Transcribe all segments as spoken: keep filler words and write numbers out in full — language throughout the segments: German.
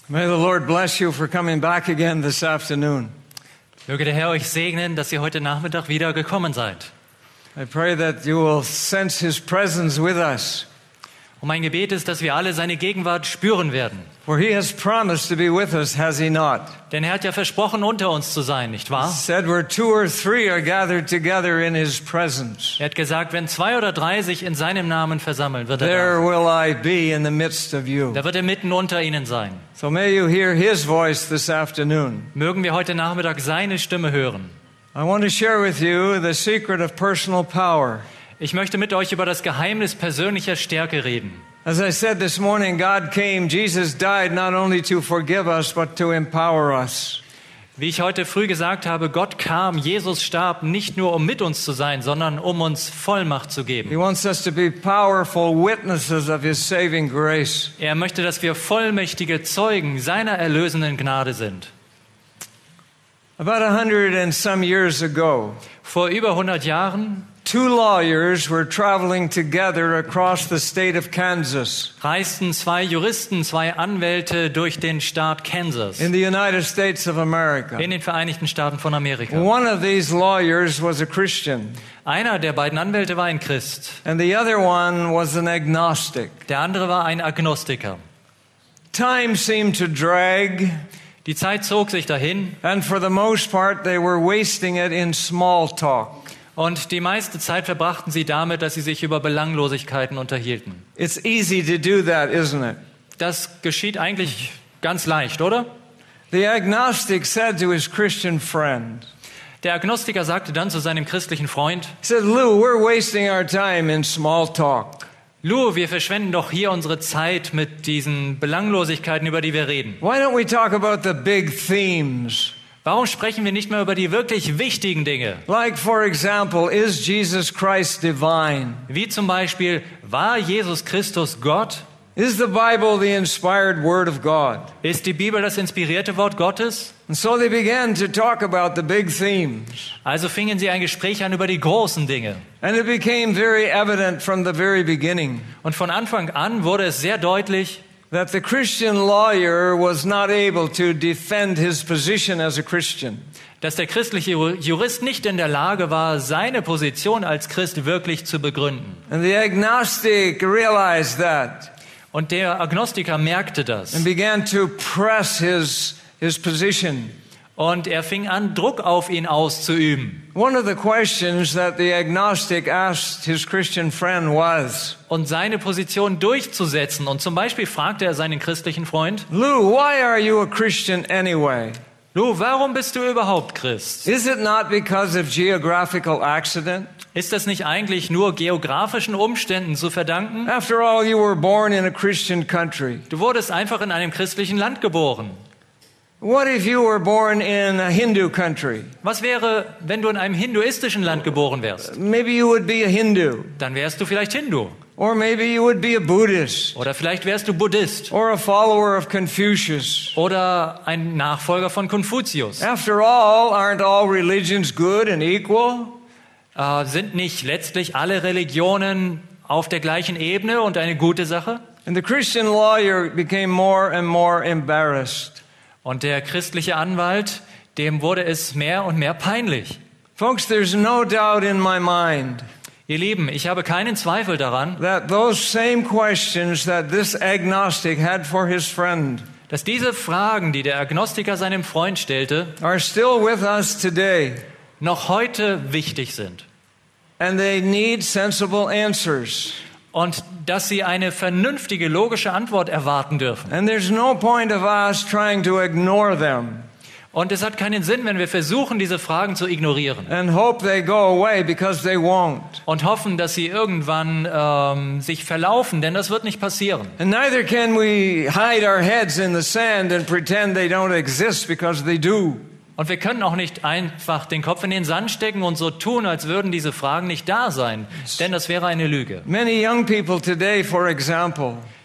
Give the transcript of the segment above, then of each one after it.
May the Lord bless you for coming back again this afternoon. Möge der Herr euch segnen, dass ihr heute Nachmittag wieder gekommen seid. I pray that you will sense His presence with us. Und mein Gebet ist, dass wir alle seine Gegenwart spüren werden. For He has promised to be with us, has He not? Denn er hat ja versprochen, unter uns zu sein, nicht wahr? He said where two or three are gathered together in His presence, Er hat gesagt, wenn zwei oder drei sich in seinem Namen versammeln, wird er there da. will I be in the midst of you. Da wird er mitten unter ihnen sein. So may you hear His voice this afternoon. Mögen wir heute Nachmittag seine Stimme hören. I want to share with you the secret of personal power. Ich möchte mit euch über das Geheimnis persönlicher Stärke reden. As I said this morning, God came, Jesus died not only to forgive us, but to empower us. Wie ich heute früh gesagt habe, Gott kam, Jesus starb, nicht nur um mit uns zu sein, sondern um uns Vollmacht zu He geben. wants us to be powerful witnesses of His saving grace. Er möchte, dass wir vollmächtige Zeugen seiner erlösenden Gnade sind. About a hundred and some years ago, Vor über hundert Jahren two lawyers were traveling together across the state of Kansas reisten zwei Juristen, zwei Anwälte durch den Staat Kansas in the United States of America. in den Vereinigten Staaten von Amerika. One of these lawyers was a Christian, Einer der beiden Anwälte war ein Christ, and the other one was an agnostic. der andere war ein Agnostiker. Time seemed to drag, Die Zeit zog sich dahin and for the most part they were wasting it in small talk. und die meiste Zeit verbrachten sie damit, dass sie sich über Belanglosigkeiten unterhielten. It's easy to do that, isn't it? Das geschieht eigentlich ganz leicht, oder? The agnostic said to his Christian friend, Der Agnostiker sagte dann zu seinem christlichen Freund: he said, Lou, we're wasting our time in small talk. Lou, wir verschwenden doch hier unsere Zeit mit diesen Belanglosigkeiten, über die wir reden. Why don't we talk about the big themes? Warum sprechen wir nicht mehr über die wirklich wichtigen Dinge? Like, for example, is Jesus Christ divine? Wie zum Beispiel, war Jesus Christus Gott? Is the Bible the inspired Word of God? Ist die Bibel das inspirierte Wort Gottes? And so they began to talk about the big themes. Also fingen sie ein Gespräch an über die großen Dinge. And it became very evident from the very beginning Und von Anfang an wurde es sehr deutlich, that the Christian lawyer was not able to defend his position as a Christian. dass der christliche Jurist nicht in der Lage war, seine Position als Christ wirklich zu begründen. And the agnostic realized that Und der Agnostiker merkte das. and began to press his, his position. Und er fing an, Druck auf ihn auszuüben. One of the questions that the agnostic asked his Christian friend was, Und seine Position durchzusetzen. Und zum Beispiel fragte er seinen christlichen Freund: Lou, why are you a Christian anyway? Lou, warum bist du überhaupt Christ? Is it not because of geographical accident? Ist das nicht eigentlich nur geografischen Umständen zu verdanken? After all, you were born in a Christian country. Du wurdest einfach in einem christlichen Land geboren. What if you were born in a Hindu country? Was wäre, wenn du in einem hinduistischen Land geboren wärst? Maybe you would be a Hindu. Dann wärst du vielleicht Hindu. Or maybe you would be a Buddhist. Oder vielleicht wärst du Buddhist. Or a follower of Confucius. Oder ein Nachfolger von Konfuzius. After all, aren't all religions good and equal? Äh, sind nicht letztlich alle Religionen auf der gleichen Ebene und eine gute Sache? And the Christian lawyer became more and more embarrassed. Und der christliche Anwalt, dem wurde es mehr und mehr peinlich. Folks, there's no doubt in my mind Ihr Lieben, ich habe keinen Zweifel daran, that those same questions that this agnostic had for his friend dass diese Fragen, die der Agnostiker seinem Freund stellte, are still with us today. noch heute wichtig sind. And they need sensible answers. Und dass sie eine vernünftige, logische Antwort erwarten dürfen. And there's no point of us trying to ignore them Und es hat keinen Sinn, wenn wir versuchen, diese Fragen zu ignorieren and hope they go away, because they won't. und hoffen, dass sie irgendwann ähm, sich verlaufen, denn das wird nicht passieren. And neither can we hide our heads in the sand and pretend they don't exist, because they do. Und wir können auch nicht einfach den Kopf in den Sand stecken und so tun, als würden diese Fragen nicht da sein, denn das wäre eine Lüge. Many young people today, for example,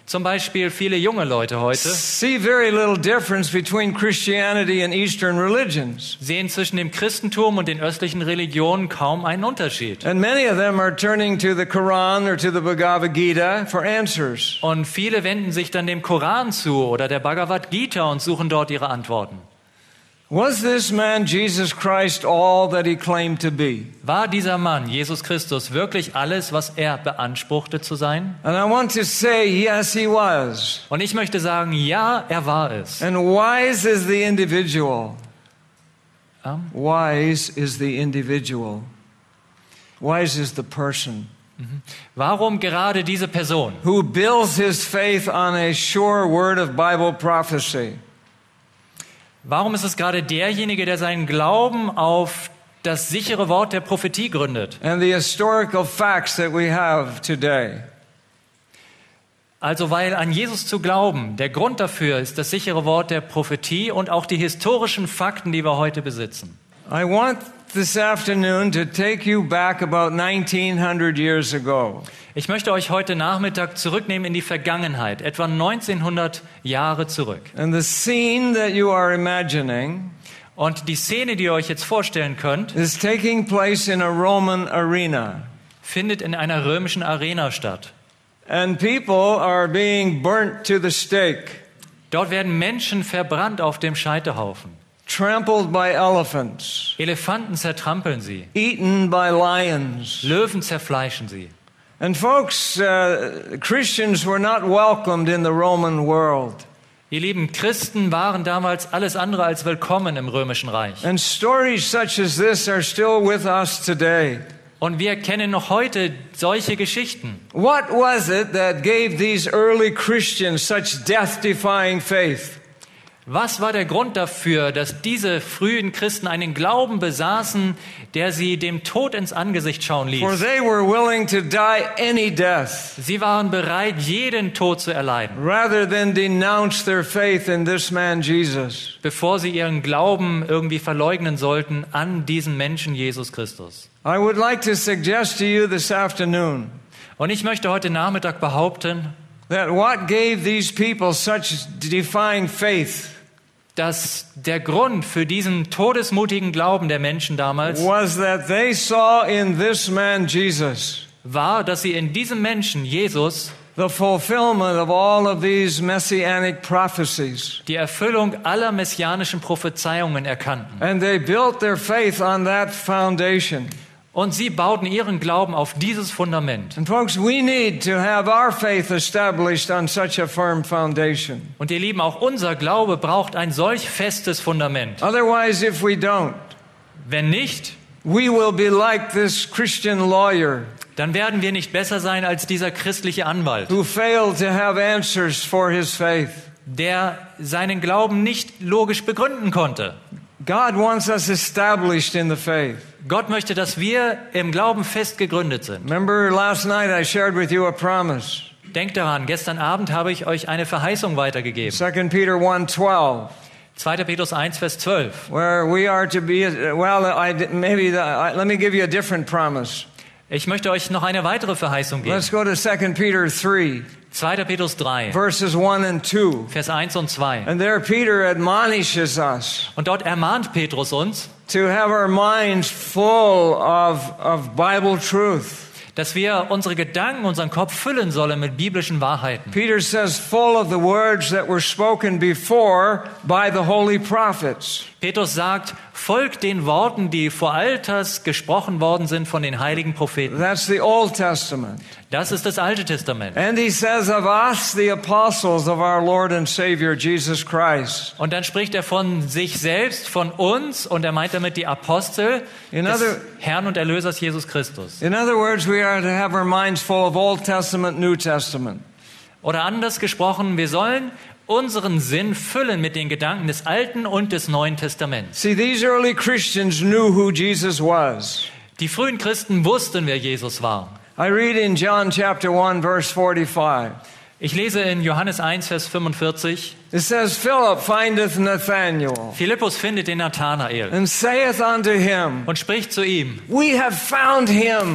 Zum Beispiel viele junge Leute heute see very little difference between Christianity and Eastern religions. sehen zwischen dem Christentum und den östlichen Religionen kaum einen Unterschied. And many of them are turning to the Quran or to the Bhagavad Gita for answers. Und viele wenden sich dann dem Koran zu oder der Bhagavad Gita und suchen dort ihre Antworten. Was this man Jesus Christ all that he claimed to be? War dieser Mann, Jesus Christus, wirklich alles, was er beanspruchte zu sein? And I want to say, yes, he was. Und ich möchte sagen, ja, er war es. And wise is the individual. Um, Wise is the individual. Wise is the person Warum gerade diese Person? who builds his faith on a sure word of Bible prophecy. Warum ist es gerade derjenige, der seinen Glauben auf das sichere Wort der Prophetie gründet? And the historical facts that we have today. Also weil an Jesus zu glauben, der Grund dafür ist das sichere Wort der Prophetie und auch die historischen Fakten, die wir heute besitzen. I want this afternoon to take you back about nineteen hundred years ago. Ich möchte euch heute Nachmittag zurücknehmen in die Vergangenheit, etwa neunzehnhundert Jahre zurück. And the scene that you are imagining Und die Szene, die ihr euch jetzt vorstellen könnt, is taking place in a Roman arena. findet in einer römischen Arena statt. And people are being burnt to the stake, Dort werden Menschen verbrannt auf dem Scheiterhaufen. trampled by elephants, Elefanten zertrampeln sie, eaten by lions. Löwen zerfleischen sie. And folks, uh, Christians were not welcomed in the Roman world. Ihr lieben, Christen waren damals alles andere als willkommen im Römischen Reich. And stories such as this are still with us today. Und wir kennen noch heute solche Geschichten. What was it that gave these early Christians such death-defying faith? Was war der Grund dafür, dass diese frühen Christen einen Glauben besaßen, der sie dem Tod ins Angesicht schauen For ließ? they were willing to die any death Sie waren bereit, jeden Tod zu erleiden, rather than denounce their faith in this man Jesus. bevor sie ihren Glauben irgendwie verleugnen sollten an diesen Menschen Jesus Christus. I would like to suggest to you this afternoon Und ich möchte heute Nachmittag behaupten, that what gave these people such defying faith dass der Grund für diesen todesmutigen Glauben der Menschen damals was that they saw in this man Jesus war, dass sie in diesem Menschen Jesus the fulfillment of all of these messianic prophecies. die Erfüllung aller messianischen Prophezeiungen erkannten. And they built their faith on that foundation. Und sie bauten ihren Glauben auf dieses Fundament. And folks, we need to have our faith established on such a firm foundation. Und ihr Lieben, auch unser Glaube braucht ein solch festes Fundament. Otherwise, if we don't, Wenn nicht, we will be like this Christian lawyer dann werden wir nicht besser sein als dieser christliche Anwalt, who failed to have answers for his faith. der seinen Glauben nicht logisch begründen konnte. God wants us established in the faith. Gott möchte, dass wir im Glauben fest gegründet sind. Remember last night I shared with you a promise. Denkt daran, gestern Abend habe ich euch eine Verheißung weitergegeben. Second Peter one twelve, zweiter Petrus eins, Vers zwölf. where we are to be, well, I, maybe, the, I, let me give you a different promise. Ich möchte euch noch eine weitere Verheißung geben. Let's go to Second Peter three, zweiter Petrus drei, verses one and two. Vers eins und zwei. And there Peter admonishes us Und dort ermahnt Petrus uns, to have our minds full of, of Bible truth. dass wir unsere Gedanken, unseren Kopf füllen sollen mit biblischen Wahrheiten. Peter says, full of the words that were spoken before by the holy prophets. Petrus sagt, folgt den Worten, die vor Alters gesprochen worden sind von den heiligen Propheten. That's the Old Testament. Das ist das Alte Testament. And he says of us, the apostles of our Lord and Savior, Jesus Christ. Und dann spricht er von sich selbst, von uns, und er meint damit die Apostel In des other- Herrn und Erlösers Jesus Christus. In other words, we are to have our minds full of Old Testament, New Testament. Oder anders gesprochen, wir sollen unseren Sinn füllen mit den Gedanken des Alten und des Neuen Testaments. See, these early Christians knew who Jesus was. Die frühen Christen wussten, wer Jesus war. I read in John chapter one, verse forty-five. Ich lese in Johannes eins, Vers fünfundvierzig. It says, Philip findeth Nathanael, Philippus findet den Nathanael and saith unto him, und spricht zu ihm, We have found him,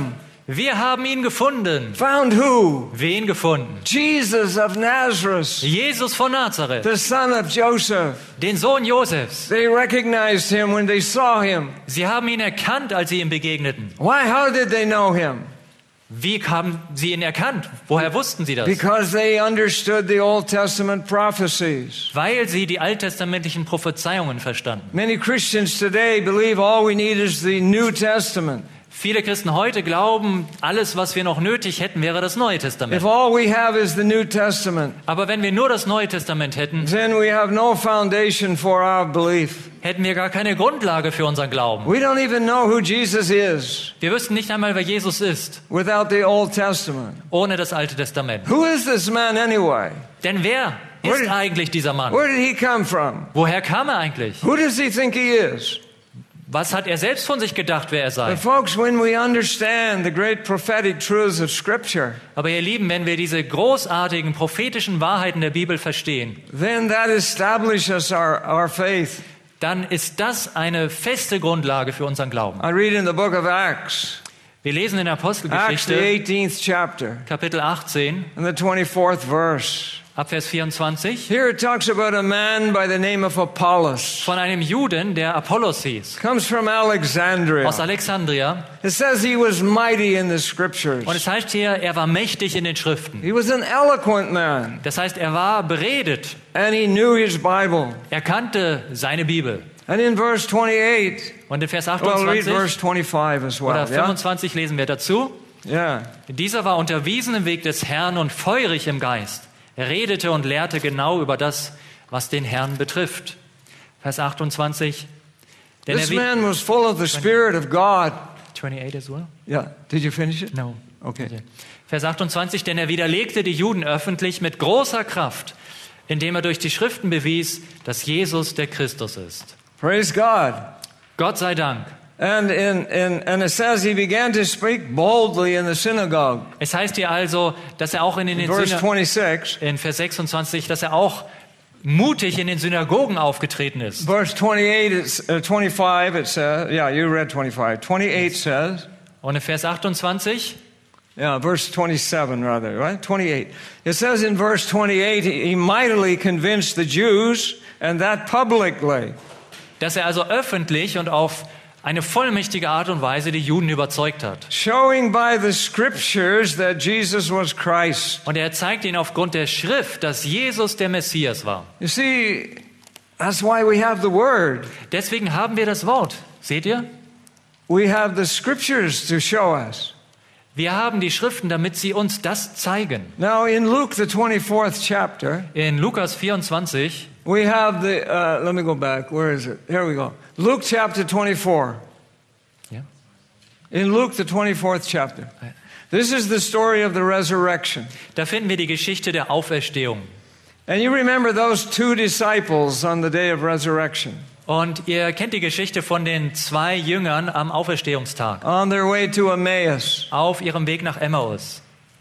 Wir haben ihn gefunden. Found who? Wen gefunden? Jesus of Nazareth, Jesus von Nazareth, the son of Joseph. den Sohn Josefs. They recognized him when they saw him. Sie haben ihn erkannt, als sie ihm begegneten. Why? How did they know him? Wie haben sie ihn erkannt? Woher wussten sie das? Because they understood the Old Testament prophecies. Weil sie die alttestamentlichen Prophezeiungen verstanden. Many Christians today believe all we need is the New Testament. Viele Christen heute glauben, alles, was wir noch nötig hätten, wäre das Neue If Testament. all we have is the New Testament, Aber wenn wir nur das Neue Testament hätten, then we have no foundation for our belief. hätten wir gar keine Grundlage für unseren Glauben. We don't even know who Jesus is Wir wüssten nicht einmal, wer Jesus ist, without the Old Testament. ohne das Alte Testament. Who is this man anyway? Denn wer Where ist did- eigentlich dieser Mann? Where did he come from? Woher kam er eigentlich? Who does he think he is? Was hat er selbst von sich gedacht, wer er sei? But folks, when we understand the great prophetic truths of Scripture, Aber ihr Lieben, wenn wir diese großartigen prophetischen Wahrheiten der Bibel verstehen, then that establishes our, our faith. dann ist das eine feste Grundlage für unseren Glauben. I read in the book of Acts, Wir lesen in der Acts, the Apostelgeschichte, eighteenth chapter, Kapitel achtzehn, and the twenty-fourth verse. ab Vers vierundzwanzig, Here it talks about a man by the name of Apollos. von einem Juden, der Apollos hieß, Comes from Alexandria. aus Alexandria. It says he was mighty in the Scriptures. Und es heißt hier, er war mächtig in den Schriften. He was an eloquent man, Das heißt, er war beredet. and he knew his Bible. Er kannte seine Bibel. And in verse twenty-eight, Und in Vers well, read achtundzwanzig verse twenty-five as well. oder Yeah? fünfundzwanzig lesen wir dazu. Yeah. Dieser war unterwiesen im Weg des Herrn und feurig im Geist. Er redete und lehrte genau über das, was den Herrn betrifft. Vers achtundzwanzig. Denn er This wie- man was full of the Spirit of God. twenty-eight as well? Yeah. Did you finish it? No. Okay. Vers achtundzwanzig. Denn er widerlegte die Juden öffentlich mit großer Kraft, indem er durch die Schriften bewies, dass Jesus der Christus ist. Praise God. Gott sei Dank. And in, in and it says he began to speak boldly in the synagogue. Es heißt hier also, dass er auch in den Verse Syna- twenty-six. in Vers sechsundzwanzig, dass er auch mutig in den Synagogen aufgetreten ist. Verse twenty-eight, it's, uh, twenty-five, it says, yeah, you read twenty-five. twenty-eight says, Und in Vers achtundzwanzig, yeah, verse twenty-seven rather, right? twenty-eight. It says in verse twenty-eight, he, he mightily convinced the Jews, and that publicly. dass er also öffentlich und auf eine vollmächtige Art und Weise die Juden überzeugt hat. Showing by the scriptures that Jesus was Christ. Und er zeigt ihnen aufgrund der Schrift, dass Jesus der Messias war. You see, that's why we have the Word. Deswegen haben wir das Wort. Seht ihr? We have the scriptures to show us. Wir haben die Schriften, damit sie uns das zeigen. Now, in Luke, the twenty-fourth chapter, In Lukas vierundzwanzig, we have the, uh, let me go back. Where is it? Here we go. Luke chapter twenty-four. ja, In Luke, the twenty-fourth chapter. This is the story of the resurrection. da finden wir die Geschichte der Auferstehung. And you remember those two disciples on the day of resurrection Und ihr kennt die Geschichte von den zwei Jüngern am Auferstehungstag on their way to Emmaus. auf ihrem Weg nach Emmaus.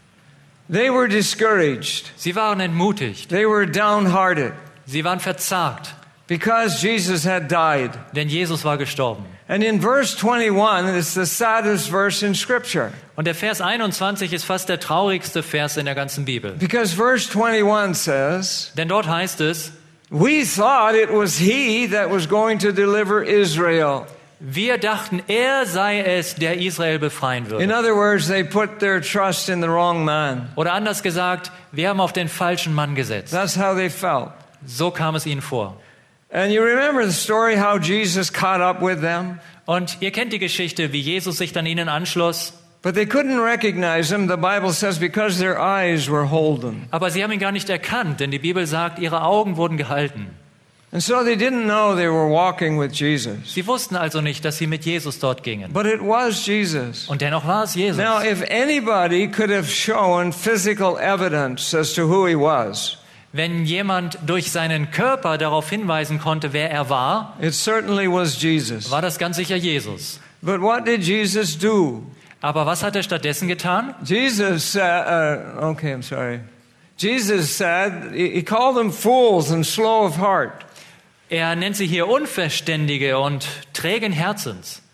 They were discouraged. Sie waren entmutigt, They were downhearted sie waren verzagt, because Jesus had died. denn Jesus war gestorben. And in verse twenty-one, it's the saddest verse in Scripture. Und der Vers einundzwanzig ist fast der traurigste Vers in der ganzen Bibel. Because verse twenty-one says, Denn dort heißt es, we thought it was he that was going to deliver Israel. wir dachten, er sei es, der Israel befreien In würde. other words, they put their trust in the wrong man. Oder anders gesagt, wir haben auf den falschen Mann gesetzt. That's how they felt. So kam es ihnen vor. And you remember the story how Jesus caught up with them? Und ihr kennt die Geschichte, wie Jesus sich dann ihnen anschloss. But they couldn't recognize him, the Bible says, because their eyes were holden. Aber sie haben ihn gar nicht erkannt, denn die Bibel sagt, ihre Augen wurden gehalten. And so they didn't know they were walking with Jesus. Sie wussten also nicht, dass sie mit Jesus dort gingen. But it was Jesus. Und dennoch war es Jesus. Now, if anybody could have shown physical evidence as to who he was, Wenn jemand durch seinen Körper darauf hinweisen konnte, wer er war, it certainly was Jesus. war das ganz sicher Jesus. But what did Jesus do? Aber was hat er stattdessen getan? Jesus said, uh, okay, I'm sorry. Jesus said, he he called them fools and slow of heart. Er nennt sie hier Unverständige und trägen Herzens.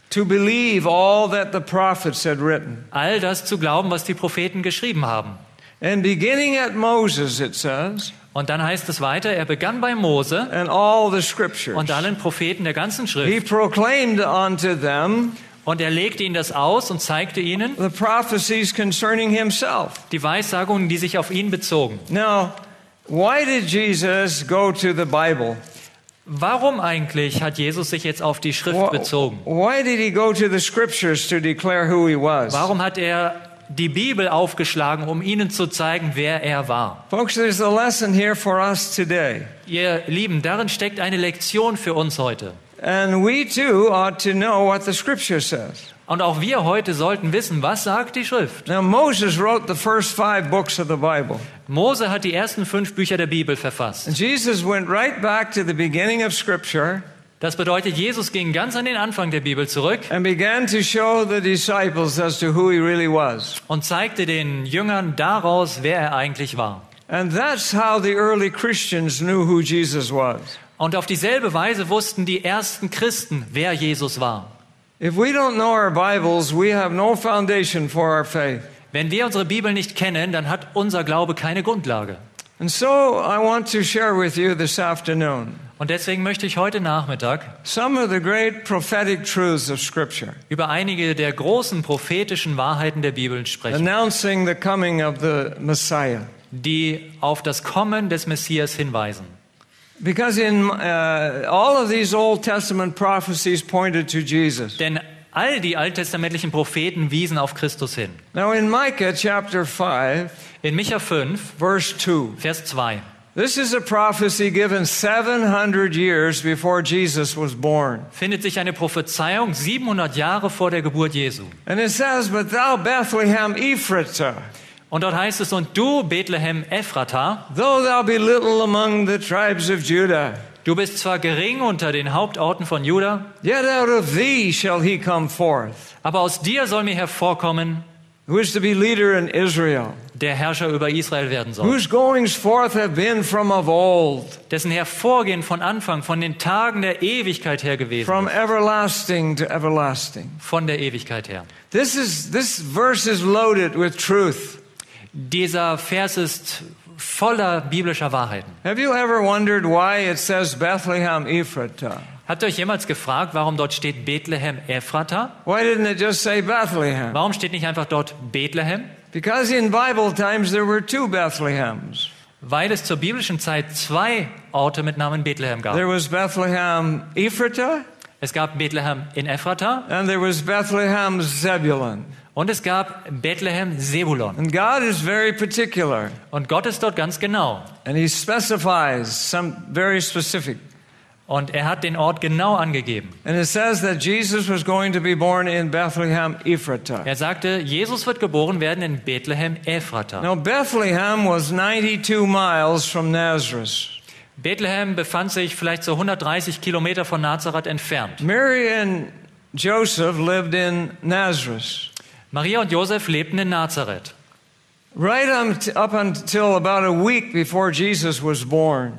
to believe all that the prophets had written. all das zu glauben, was die Propheten geschrieben haben. And beginning at Moses, it says, Und dann heißt es weiter, er begann bei Mose and all the scriptures. und allen Propheten der ganzen He Schrift. proclaimed unto them Und er legte ihnen das aus und zeigte ihnen the prophecies concerning himself. die Weissagungen, die sich auf ihn bezogen. Now, why did Jesus go to the Bible? Warum eigentlich hat Jesus sich jetzt auf die Schrift Wh- bezogen? Why did he go to the scriptures to declare who he was? Warum hat er die Bibel aufgeschlagen, um ihnen zu zeigen, wer er war? Folks, there's a lesson here for us today. Ihr Lieben, darin steckt eine Lektion für uns heute. And we too ought to know what the scripture says. Und auch wir heute sollten wissen, was sagt die Schrift? Now, Moses wrote the first five books of the Bible. Mose hat die ersten fünf Bücher der Bibel verfasst. And Jesus went right back to the beginning of scripture Das bedeutet, Jesus ging ganz an den Anfang der Bibel zurück and began to show the disciples as to who he really was. und zeigte den Jüngern daraus, wer er eigentlich war. And that's how the early Christians knew who Jesus was. Und auf dieselbe Weise wussten die ersten Christen, wer Jesus war. If we don't know our Bibles, we have no foundation for our faith. Wenn wir unsere Bibel nicht kennen, dann hat unser Glaube keine Grundlage. And so I want to share with you this afternoon Und deswegen möchte ich heute Nachmittag some of the great prophetic truths of Scripture, über einige der großen prophetischen Wahrheiten der Bibel sprechen, announcing the coming of the Messiah. die auf das Kommen des Messias hinweisen. Because in uh, all of these Old Testament prophecies pointed to Jesus. Denn all die alttestamentlichen Propheten wiesen auf Christus hin. Now in Micah chapter five, In Micha fünf, verse two, Vers zwei, this is a prophecy given seven hundred years before Jesus was born. findet sich eine Prophezeiung siebenhundert Jahre vor der Geburt Jesu. And it says, "But thou Bethlehem Ephratah, Und dort heißt es, und du, Bethlehem Ephrata, though thou be little among the tribes of Judah, du bist zwar gering unter den Hauptorten von Juda, yet out of thee shall he come forth, aber aus dir soll mir hervorkommen, who is to be leader in Israel, der Herrscher über Israel werden soll. whose goings forth have been from of old, Dessen Hervorgehen von Anfang, von den Tagen der Ewigkeit her gewesen from ist. everlasting to everlasting." Von der Ewigkeit her. This is this verse is loaded with truth. Dieser Vers ist voller biblischer Wahrheiten. Have you ever wondered why it says Bethlehem Ephratah? Habt ihr euch jemals gefragt, warum dort steht Bethlehem Ephrata? Why didn't it just say Bethlehem? Warum steht nicht einfach dort Bethlehem? Because in Bible times there were two Bethlehems. Weil es zur biblischen Zeit zwei Orte mit Namen Bethlehem gab. There was Bethlehem Ephratah Es gab Bethlehem in Ephrata and there was Bethlehem Zebulun. und es gab Bethlehem Sebulon. And God is very particular Und Gott ist dort ganz genau. and he specifies some very specific. Und er hat den Ort genau angegeben. And it says that Jesus was going to be born in Bethlehem Ephratah. Er sagte, Jesus wird geboren werden in Bethlehem Ephrata. Now Bethlehem was ninety-two miles from Nazareth. Bethlehem befand sich vielleicht so hundertdreißig Kilometer von Nazareth entfernt. Mary and Joseph lived in Nazareth. Maria und Josef lebten in Nazareth. Right um, up until about a week before Jesus was born.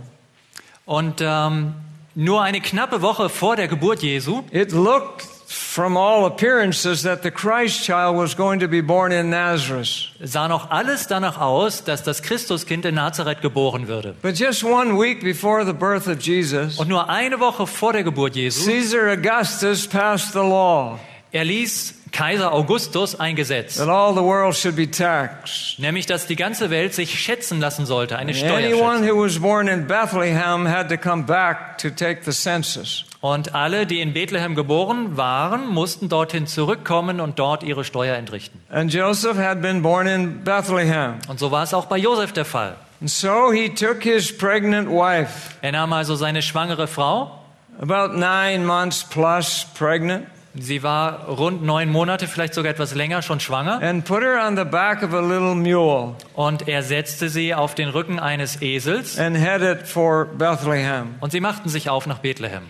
Und ähm, nur eine knappe Woche vor der Geburt Jesu It looked from all appearances that the Christ child was going to be born in Nazareth. sah noch alles danach aus, dass das Christuskind in Nazareth geboren würde. But just one week before the birth of Jesus, Und nur eine Woche vor der Geburt Jesu Caesar Augustus passed the law erließ Kaiser Augustus ein Gesetz, that all the world should be taxed. nämlich dass die ganze Welt sich schätzen lassen sollte, eine Anyone Steuer. who was born in Bethlehem had to come back to take the census. Und alle, die in Bethlehem geboren waren, mussten dorthin zurückkommen und dort ihre Steuer entrichten. And Joseph had been born in Bethlehem. Und so war es auch bei Josef der Fall. And so he took his pregnant wife, Er nahm also seine schwangere Frau, about nine months plus pregnant, sie war rund neun Monate, vielleicht sogar etwas länger, schon schwanger, and put her on the back of a little mule und er setzte sie auf den Rücken eines Esels and headed for Bethlehem. und sie machten sich auf nach Bethlehem.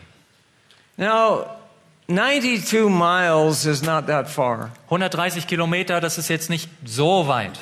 Now, ninety-two miles is not that far. hundertdreißig Kilometer, das ist jetzt nicht so weit.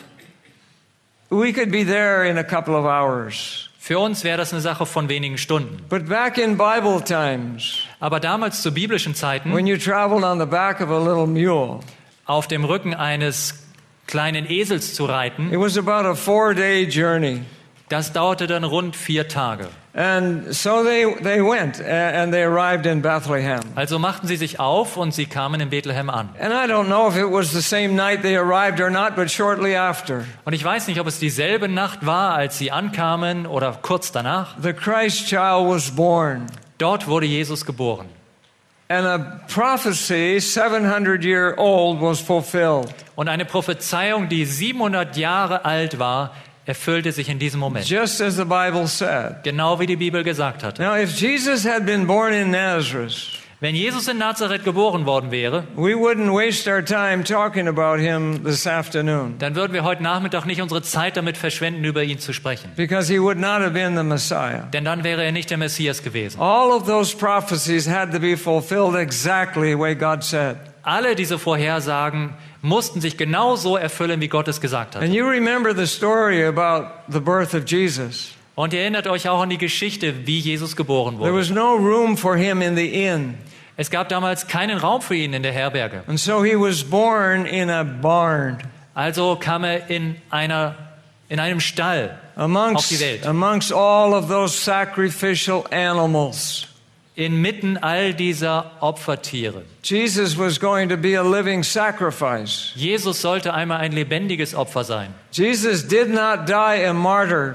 We could be there in a couple of hours. Für uns wäre das eine Sache von wenigen Stunden. But back in Bible times, Aber damals zu biblischen Zeiten, when you traveled on the back of a little mule, auf dem Rücken eines kleinen Esels zu reiten, it was about a four-day journey. das dauerte dann rund vier Tage. And so they, they went, and they arrived in Bethlehem. Also machten sie sich auf und sie kamen in Bethlehem an. And I don't know if it was the same night they arrived or not, but shortly after, Und ich weiß nicht, ob es dieselbe Nacht war, als sie ankamen oder kurz danach. the Christ child was born. Dort wurde Jesus geboren. And a prophecy seven hundred year old was fulfilled. Und eine Prophezeiung, die siebenhundert Jahre alt war, erfüllte sich in diesem Moment. Just as the Bible said. Genau wie die Bibel gesagt hatte. Now, if Jesus had been born in Nazareth, Wenn Jesus in Nazareth geboren worden wäre, we wouldn't waste our time talking about him this afternoon, dann würden wir heute Nachmittag nicht unsere Zeit damit verschwenden, über ihn zu sprechen. because he would not have been the Messiah. Denn dann wäre er nicht der Messias gewesen. All of those prophecies had to be fulfilled exactly the way God said. Alle diese Vorhersagen mussten sich genau so erfüllen, wie Gott es gesagt hat. And you remember the story about the birth of Jesus. Und ihr erinnert euch auch an die Geschichte, wie Jesus geboren There wurde. was no room for him in the inn. Es gab damals keinen Raum für ihn in der Herberge. And so he was born in a barn Also kam er in, einer, in einem Stall auf die amongst, Welt. amongst all of those sacrificial animals. Inmitten all dieser Opfertiere. Jesus was going to be a living sacrifice. Jesus sollte einmal ein lebendiges Opfer sein. Jesus did not die a martyr.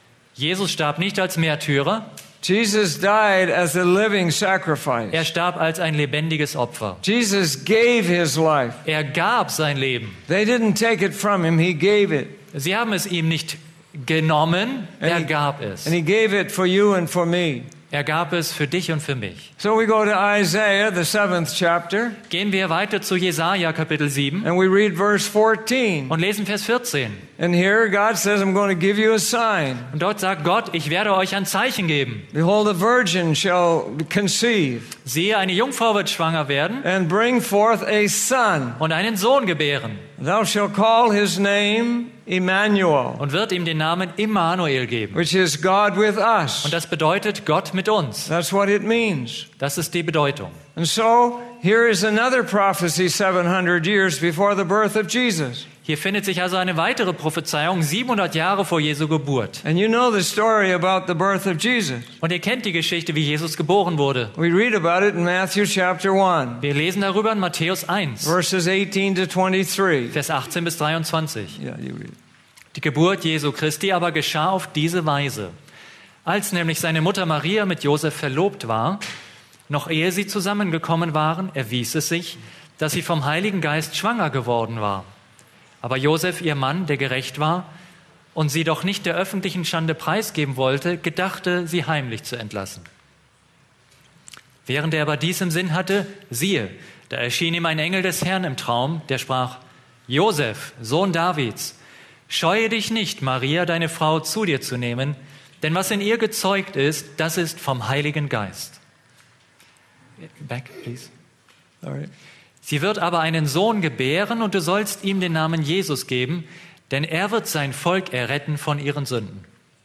Jesus starb nicht als Märtyrer, Jesus died as a living er sacrifice. starb als ein lebendiges Opfer. Jesus gave his life. Er gab sein Leben. They didn't take it from him, he gave it. Sie haben es ihm nicht genommen, er And he- gab es. And he gave it for you and for me. Er gab es für dich und für mich. So we go to Isaiah, the seventh chapter, Gehen wir weiter zu Jesaja Kapitel sieben and we read verse fourteen. und lesen Vers vierzehn. And here God says, I'm going to give you a sign. Und dort sagt Gott, ich werde euch ein Zeichen geben. Behold, a virgin shall conceive Siehe, eine Jungfrau wird schwanger werden and bring forth a son. und einen Sohn gebären Thou shalt call his name Emmanuel, und wird ihm den Namen Immanuel geben. which is God with us. Und das bedeutet Gott mit uns. That's what it means. Das ist die Bedeutung. And so here is another prophecy seven hundred years before the birth of Jesus. Hier findet sich also eine weitere Prophezeiung siebenhundert Jahre vor Jesu Geburt. And you know the story about the birth of Jesus. Und ihr kennt die Geschichte, wie Jesus geboren wurde. We read about it in Matthew chapter one, Wir lesen darüber in Matthäus eins, verses eighteen to twenty-three. Vers achtzehn bis dreiundzwanzig. Yeah, you read. Die Geburt Jesu Christi aber geschah auf diese Weise. Als nämlich seine Mutter Maria mit Josef verlobt war, noch ehe sie zusammengekommen waren, erwies es sich, dass sie vom Heiligen Geist schwanger geworden war. Aber Josef, ihr Mann, der gerecht war und sie doch nicht der öffentlichen Schande preisgeben wollte, gedachte, sie heimlich zu entlassen. Während er aber dies im Sinn hatte, siehe, da erschien ihm ein Engel des Herrn im Traum, der sprach, Josef, Sohn Davids, scheue dich nicht, Maria, deine Frau, zu dir zu nehmen, denn was in ihr gezeugt ist, das ist vom Heiligen Geist. Back, please. All right. Sie wird aber einen Sohn gebären und du sollst ihm den Namen Jesus geben, denn er wird sein Volk erretten von ihren Sünden.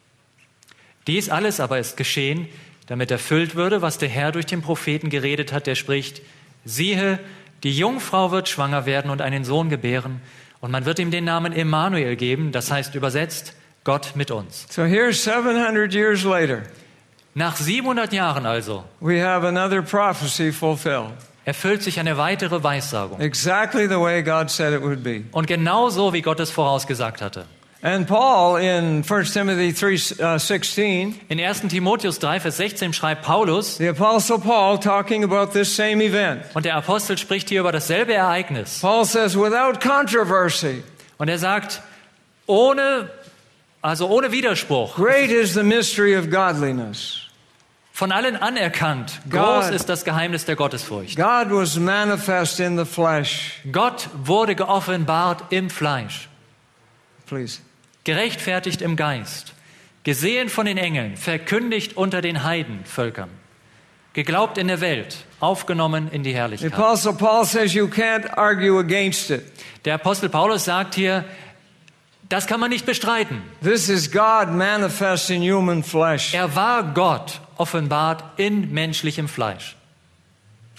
Dies alles aber ist geschehen, damit erfüllt würde, was der Herr durch den Propheten geredet hat, der spricht, siehe, die Jungfrau wird schwanger werden und einen Sohn gebären und man wird ihm den Namen Immanuel geben, das heißt übersetzt, Gott mit uns. So here, seven hundred years later, Nach siebenhundert Jahren also we have another prophecy fulfilled. erfüllt sich eine weitere Weissagung. Exactly the way God said it would be. Und genau so, wie Gott es vorausgesagt hatte. And Paul in First Timothy three sixteen, In ersten Timotheus drei, Vers sechzehn schreibt Paulus, the Apostle Paul talking about this same event. und der Apostel spricht hier über dasselbe Ereignis. Paul says, without controversy, Und er sagt, ohne, also ohne Widerspruch, great is the mystery of godliness. von allen anerkannt, God. groß ist das Geheimnis der Gottesfurcht. God was manifest in the flesh. Gott wurde geoffenbart im Fleisch, Please. gerechtfertigt im Geist, gesehen von den Engeln, verkündigt unter den Heidenvölkern, geglaubt in der Welt, aufgenommen in die The Herrlichkeit. Apostle Paul says you can't argue against it. Der Apostel Paulus sagt hier, das kann man nicht bestreiten. This is God manifest in human flesh. Er war Gott, offenbart in menschlichem Fleisch.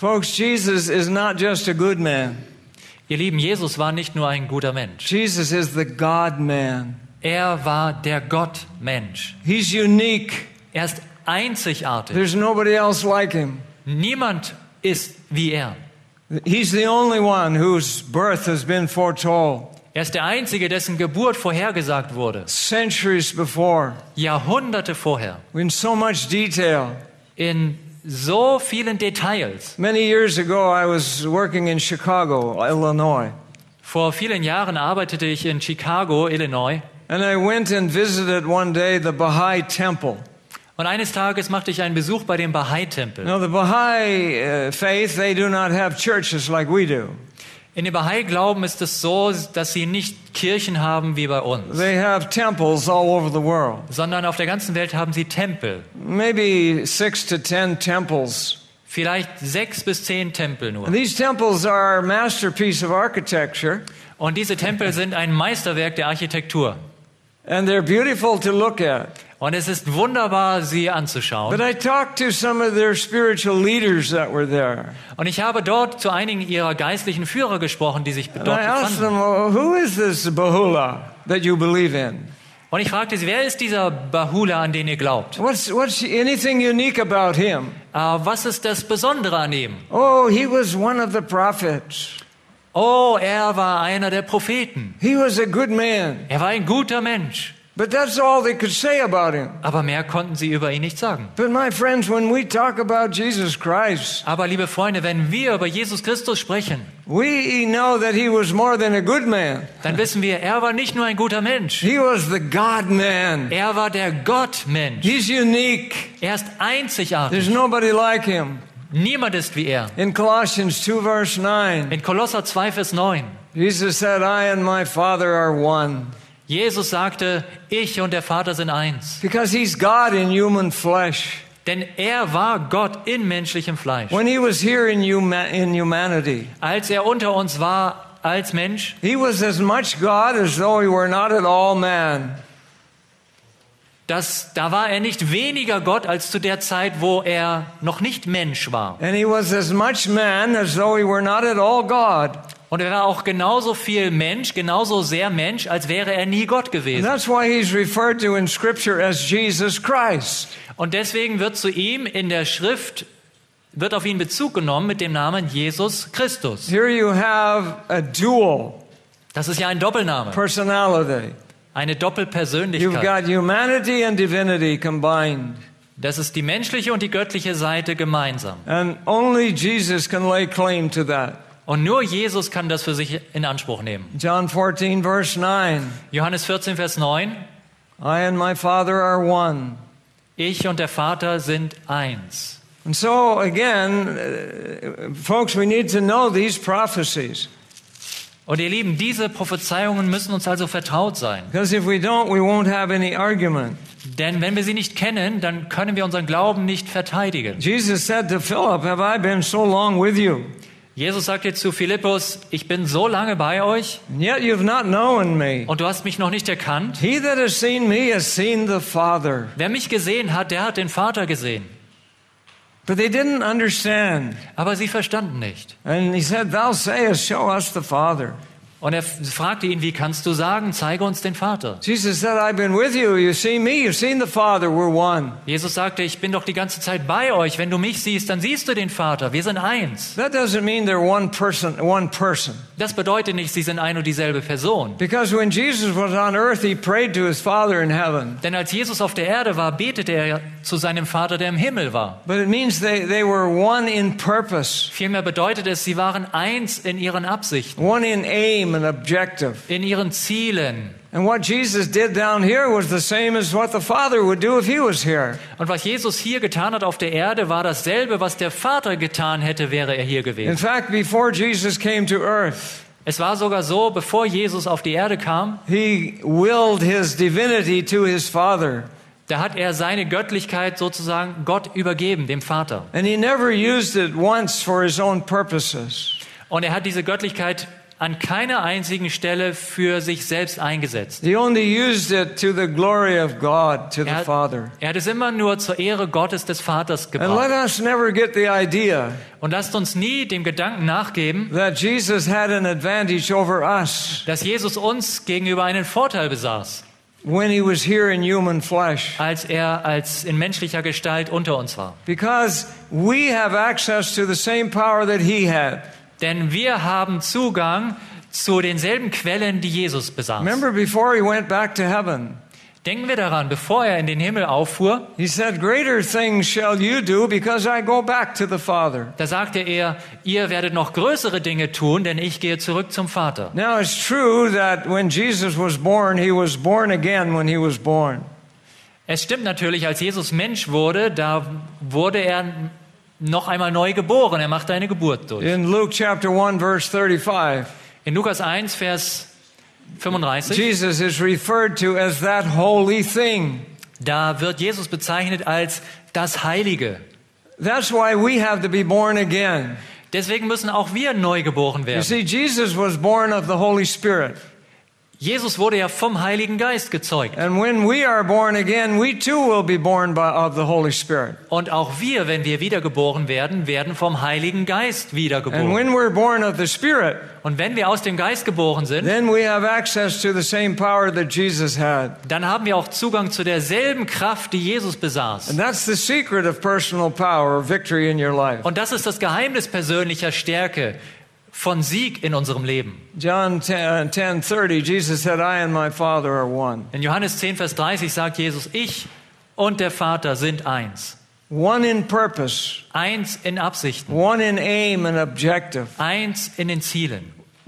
Folks, Jesus is not just a good man. Ihr Lieben, Jesus war nicht nur ein guter Mensch. Jesus is the God-man. Er war der Gottmensch. He's unique. Er ist einzigartig. There's nobody else like him. Niemand ist wie er. He's the only one whose birth has been foretold. Er ist der Einzige, dessen Geburt vorhergesagt wurde. Centuries before. Jahrhunderte vorher. In so much detail. In so vielen Details. Many years ago I was working in Chicago, Illinois. Vor vielen Jahren arbeitete ich in Chicago, Illinois. And I went and visited one day the Baha'i Temple. Und eines Tages machte ich einen Besuch bei dem Baha'i-Tempel. Now the Baha'i uh, faith, they do not have churches like we do. In dem Baha'i-Glauben ist es so, dass sie nicht Kirchen haben wie bei uns, They have temples all over the world. sondern auf der ganzen Welt haben sie Tempel. Maybe six to ten temples. Vielleicht sechs bis zehn Tempel nur. And these temples are a masterpiece of architecture. Und diese Tempel sind ein Meisterwerk der Architektur. And they're beautiful to look at. Und es ist wunderbar, sie anzuschauen. But I talked to some of their spiritual leaders that were there. Und ich habe dort zu einigen ihrer geistlichen Führer gesprochen, die sich And dort I asked them, befanden. well, who is this Bahula that you believe in? Und ich fragte sie, wer ist dieser Bahula, an den ihr glaubt? What's, what's anything unique about him? Äh, was ist das Besondere an ihm? Oh, he was one of the prophets. Oh, er war einer der Propheten. He was a good man. Er war ein guter Mensch. But that's all they could say about him. Aber mehr konnten sie über ihn nicht sagen. But my friends, when we talk about Jesus Christ, Aber liebe Freunde, wenn wir über Jesus Christus sprechen, we know that he was more than a good man. dann wissen wir, er war nicht nur ein guter Mensch. He was the God-man. Er war der Gottmensch. He's unique. Er ist There's einzigartig. nobody like him. Niemand ist wie er. In Colossians two verse nine, In Kolosser zwei, Vers neun, Jesus said, I and my Father are one. Jesus sagte, ich und der Vater sind eins. Because he's God in human flesh. Denn er war Gott in menschlichem Fleisch. When he was here in, huma- in humanity, Als er unter uns war als Mensch, he was as much God as though he were not at all man. das, da war er nicht weniger Gott als zu der Zeit, wo er noch nicht Mensch war. And he was as much man as though he were not at all God. Und er war auch genauso viel Mensch, genauso sehr Mensch, als wäre er nie Gott And gewesen. that's why he's referred to in Scripture as Jesus Christ. Und deswegen wird zu ihm in der Schrift, wird auf ihn Bezug genommen mit dem Namen Jesus Christus. Here you have a dual Das ist ja ein Doppelname, personality. eine You've Doppelpersönlichkeit. got humanity and divinity combined. Das ist die menschliche und die göttliche Seite gemeinsam. And only Jesus can lay claim to that. Und nur Jesus kann das für sich in Anspruch nehmen. John fourteen verse nine, Johannes vierzehn, Vers neun. I and my Father are one. Ich und der Vater sind eins. And so again, uh, folks, we need to know these prophecies. Und ihr Lieben, diese Prophezeiungen müssen uns also vertraut sein. Because if we don't, we won't have any argument. Denn wenn wir sie nicht kennen, dann können wir unseren Glauben nicht verteidigen. Jesus said to Philip, have I been so long with you? Jesus sagte zu Philippus, ich bin so lange bei euch And yet you've not known me. und du hast mich noch nicht erkannt. He that has seen me has seen the Father. Wer mich gesehen hat, der hat den Vater gesehen. But they didn't understand. Aber sie verstanden nicht. And he said, thou sayest, show us the Father. Und er fragte ihn, wie kannst du sagen, zeige uns den Vater? Jesus said, I've been with you. You've seen me. You've seen the Father. We're one. Jesus sagte, ich bin doch die ganze Zeit bei euch. Wenn du mich siehst, dann siehst du den Vater. Wir sind eins. That doesn't mean they're one person, one person. Das bedeutet nicht, sie sind ein und dieselbe Person. Because when Jesus was on earth, he prayed to his Father in heaven. Denn als Jesus auf der Erde war, betete er zu seinem Vater, der im Himmel war. But it means they, they were one in purpose, Vielmehr bedeutet es, sie waren eins in ihren Absichten, one in aim and objective. in ihren Zielen. And what Jesus did down here was the same as what the Father would do if he was here. Und was Jesus hier getan hat auf der Erde, war dasselbe, was der Vater getan hätte, wäre er hier In gewesen. fact, before Jesus came to earth, Es war sogar so, bevor Jesus auf die Erde kam, he willed his divinity to his Father. da hat er seine Göttlichkeit sozusagen Gott übergeben, dem Vater. And he never used it once for his own purposes. Und er hat diese Göttlichkeit an keiner einzigen Stelle für sich selbst eingesetzt. He only used it to the glory of God, to the Er, Father. er hat es immer nur zur Ehre Gottes des Vaters And let gebracht. us never get the idea Und lasst uns nie dem Gedanken nachgeben, that Jesus had an advantage over us dass Jesus uns gegenüber einen Vorteil besaß, when he was here in human flesh. als er als in menschlicher Gestalt unter uns war. Because we have access to the same power that he had. Denn wir haben Zugang zu denselben Quellen, die Jesus besaß. Remember before he went back to heaven, Denken wir daran, bevor er in den Himmel auffuhr, he said, greater things shall you do because I go back to the Father. da sagte er, ihr werdet noch größere Dinge tun, denn ich gehe zurück zum Vater. Now it's true that when Jesus was born, he was born again when he was born. Es stimmt natürlich, als Jesus Mensch wurde, da wurde er noch einmal neu geboren. Er machte eine Geburt durch. In Luke chapter one, verse thirty-five, In Lukas eins, Vers fünfunddreißig, Jesus is referred to as that holy thing. da wird Jesus bezeichnet als das Heilige. That's why we have to be born again. Deswegen müssen auch wir neu geboren You werden. see, Jesus was born of the Holy Spirit. Jesus wurde ja vom Heiligen Geist gezeugt. And when we are born again, we too will be born by, of the Holy Spirit. Und auch wir, wenn wir wiedergeboren werden, werden vom Heiligen Geist And wiedergeboren. when we're born of the Spirit, Und wenn wir aus dem Geist geboren sind, then we have access to the same power that Jesus had. dann haben wir auch Zugang zu derselben Kraft, die Jesus besaß. And that's the secret of personal power, of victory in your life. Und das ist das Geheimnis persönlicher Stärke, von Sieg in unserem Leben. John ten thirty, Jesus said, I and my Father are one. In Johannes zehn, Vers dreißig sagt Jesus, ich und der Vater sind eins. One in purpose, Eins in Absichten, one in aim and objective. eins in den Zielen.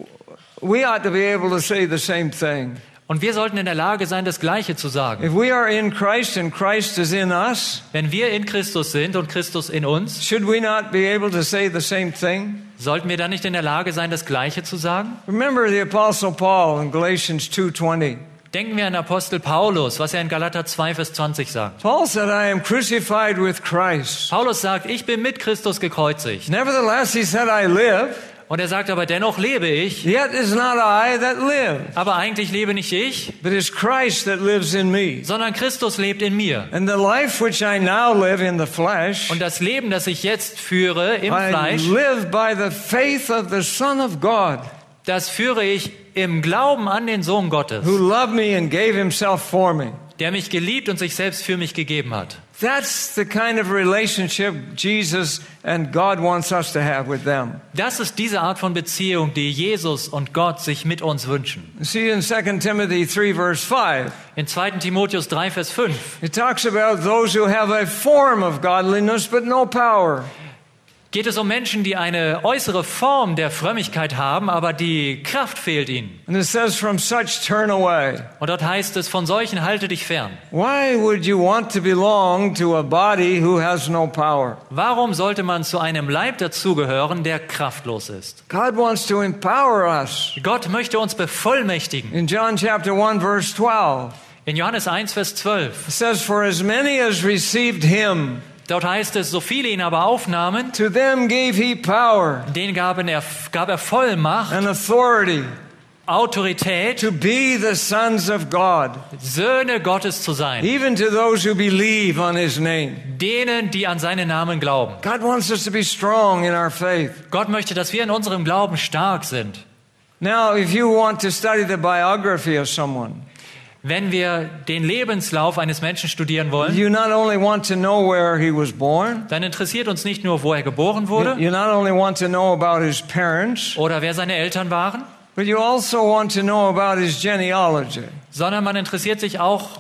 We ought to be able to say the same thing. Und wir sollten in der Lage sein, das Gleiche zu sagen. If we are in Christ and Christ is in us, Wenn wir in Christus sind und Christus in uns, should we not be able to say the same thing? sollten wir dann nicht in der Lage sein, das Gleiche zu sagen? Remember the Apostle Paul in Galatians two twenty. Denken wir an Apostel Paulus, was er in Galater zwei, Vers zwanzig sagt. Paul said, I am crucified with Christ. Paulus sagt, ich bin mit Christus gekreuzigt. Nevertheless, he said, I live, Und er sagt aber, dennoch lebe ich. yet is not I that live, Aber eigentlich lebe nicht ich, but is Christ that lives in me. sondern Christus lebt in mir. And the life which I now live in the flesh, Und das Leben, das ich jetzt führe im I Fleisch, live by the faith of the Son of God, das führe ich im Glauben an den Sohn Gottes, who loved me and gave himself for me. der mich geliebt und sich selbst für mich gegeben hat. That's the kind of relationship Jesus and God wants us to have with them. Das ist diese Art von Beziehung, die Jesus und Gott sich mit uns wünschen. You see in Second Timothy three verse five, In zweiten Timotheus drei, Vers fünf, it talks about those who have a form of godliness but no power. geht es um Menschen, die eine äußere Form der Frömmigkeit haben, aber die Kraft fehlt ihnen. And it says, from such turn away. Und dort heißt es, von solchen halte dich fern. Why would you want to belong to a body who has no power? Warum sollte man zu einem Leib dazugehören, der kraftlos ist? God wants to empower us. Gott möchte uns bevollmächtigen. In John chapter one verse twelve, In Johannes eins, Vers zwölf, it says, for as many as received him, dort heißt es, so viele ihn aber aufnahmen, to them gave he power denen gab er, gab er Vollmacht, and authority Autorität, to be the sons of God, Söhne Gottes zu sein. even to those who believe on his name. Denen, die an seinen Namen glauben. God wants us to be strong in our faith. Gott möchte, dass wir in unserem Glauben stark sind. Now, if you want to study the biography of someone, Wenn wir den Lebenslauf eines Menschen studieren wollen, you not only want to know where he was born, dann interessiert uns nicht nur, wo er geboren wurde you not only want to know about his parents, oder wer seine Eltern waren, but you also want to know about his genealogy. sondern man interessiert sich auch,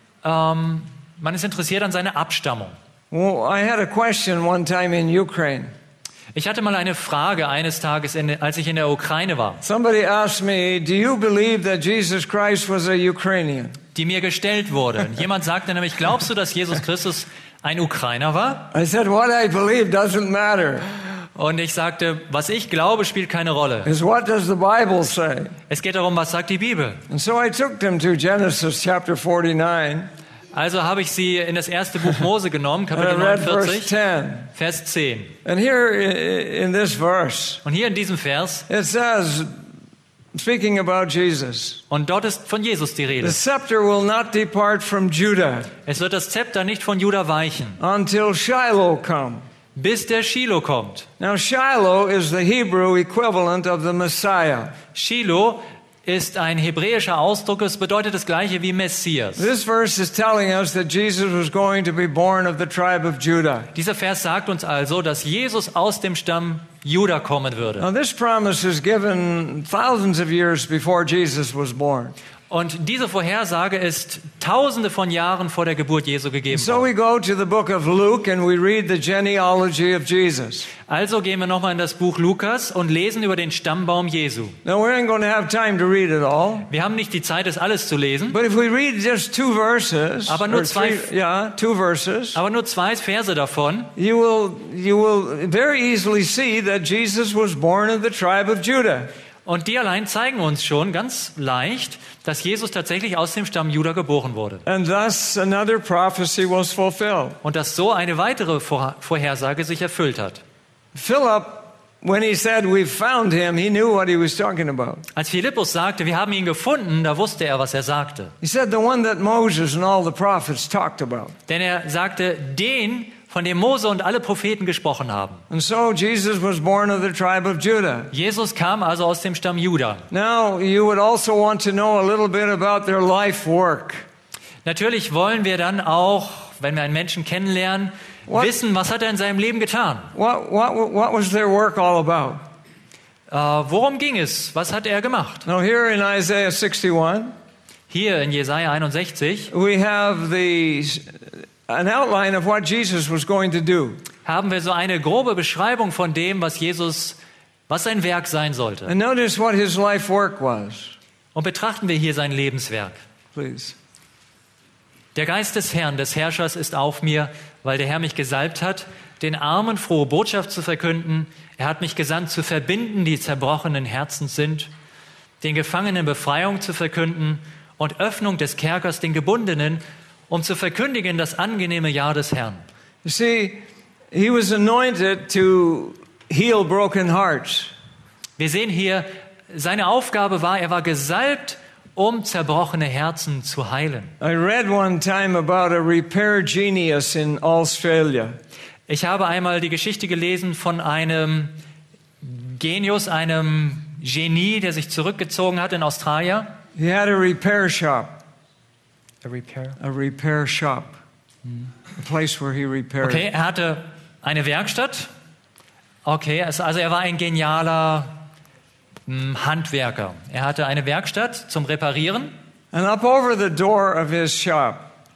ähm, man ist interessiert an seiner Abstammung. Well, I had a question one time in Ukraine. Ich hatte mal eine Frage eines Tages, in, als ich in der Ukraine war, Somebody asked me, do you believe that Jesus Christ was a Ukrainian? die mir gestellt wurde. Jemand sagte nämlich, glaubst du, dass Jesus Christus ein Ukrainer war? I said, what I believe doesn't matter. Und ich sagte, was ich glaube, spielt keine Rolle. It's what does the Bible say? Es geht darum, was sagt die Bibel. And so I took them to Genesis chapter forty-nine, Also habe ich sie in das erste Buch Mose genommen, and I Kapitel read verse neunundvierzig, ten. Vers zehn. And here i- in this verse, Und hier in diesem Vers, it says, speaking about Jesus. Und dort ist von Jesus die The Rede. scepter will not depart from Judah Es wird das Zepter nicht von Juda weichen, until Shiloh come. bis der Shiloh kommt. Now Shiloh is the Hebrew equivalent of the Messiah. Shiloh ist ein hebräischer Ausdruck, es bedeutet das gleiche wie Messias. This verse is telling us that Jesus was going to be born of the tribe of Judah. Dieser Vers sagt uns also, dass Jesus aus dem Stamm Juda kommen würde. Now this promise is given thousands of years before Jesus was born. Und diese Vorhersage ist tausende von Jahren vor der Geburt Jesu gegeben So worden. we go to the book of Luke and we read the genealogy of Jesus. Also gehen wir nochmal in das Buch Lukas und lesen über den Stammbaum Jesu. Now we ain't going to have time to read it all, Wir haben nicht die Zeit, das alles zu lesen, but if we read just two verses, Aber nur or zwei- three, yeah, two verses, aber nur zwei Verse davon. you will you will very easily see that Jesus was born of the tribe of Judah. Und die allein zeigen uns schon ganz leicht, dass Jesus tatsächlich aus dem Stamm Juda geboren wurde. And thus another prophecy was fulfilled. Und dass so eine weitere Vor- Vorhersage sich erfüllt hat. Philip, when he said we found him, he knew what he was talking about. Als Philippus sagte, wir haben ihn gefunden, da wusste er, was er sagte. He said the one that Moses and all the prophets talked about. Denn er sagte, den, von dem Mose und alle Propheten gesprochen haben. And so Jesus was born of the tribe of Judah. Jesus kam also aus dem Stamm Juda. Now you would also want to know a little bit about their life work. Natürlich wollen wir dann auch, wenn wir einen Menschen kennenlernen, What? wissen, was hat er in seinem Leben getan? What, what, what was their work all about? Äh, worum ging es? Was hat er gemacht? Now here in Isaiah sixty-one, Hier in Jesaja einundsechzig we have the, an outline of what Jesus was going to do. haben wir so eine grobe Beschreibung von dem, was Jesus, was sein Werk sein sollte. And notice what his life work was, Und betrachten wir hier sein Lebenswerk. please. Der Geist des Herrn, des Herrschers, ist auf mir, weil der Herr mich gesalbt hat, den Armen frohe Botschaft zu verkünden. Er hat mich gesandt, zu verbinden, die zerbrochenen Herzens sind, den Gefangenen Befreiung zu verkünden und Öffnung des Kerkers den Gebundenen, um zu verkündigen das angenehme Jahr des Herrn. You see, he was anointed to heal broken hearts. Wir sehen hier, seine Aufgabe war, er war gesalbt, um zerbrochene Herzen zu heilen. I read one time about a repair genius in Australia. Ich habe einmal die Geschichte gelesen von einem Genius, einem Genie, der sich zurückgezogen hat in Australien. He had a repair shop, A repair. a repair shop, a place where he repaired. Okay, er hatte eine Werkstatt. Okay, also also er war ein genialer hm, Handwerker. Er hatte eine Werkstatt zum Reparieren And up over the door of his shop,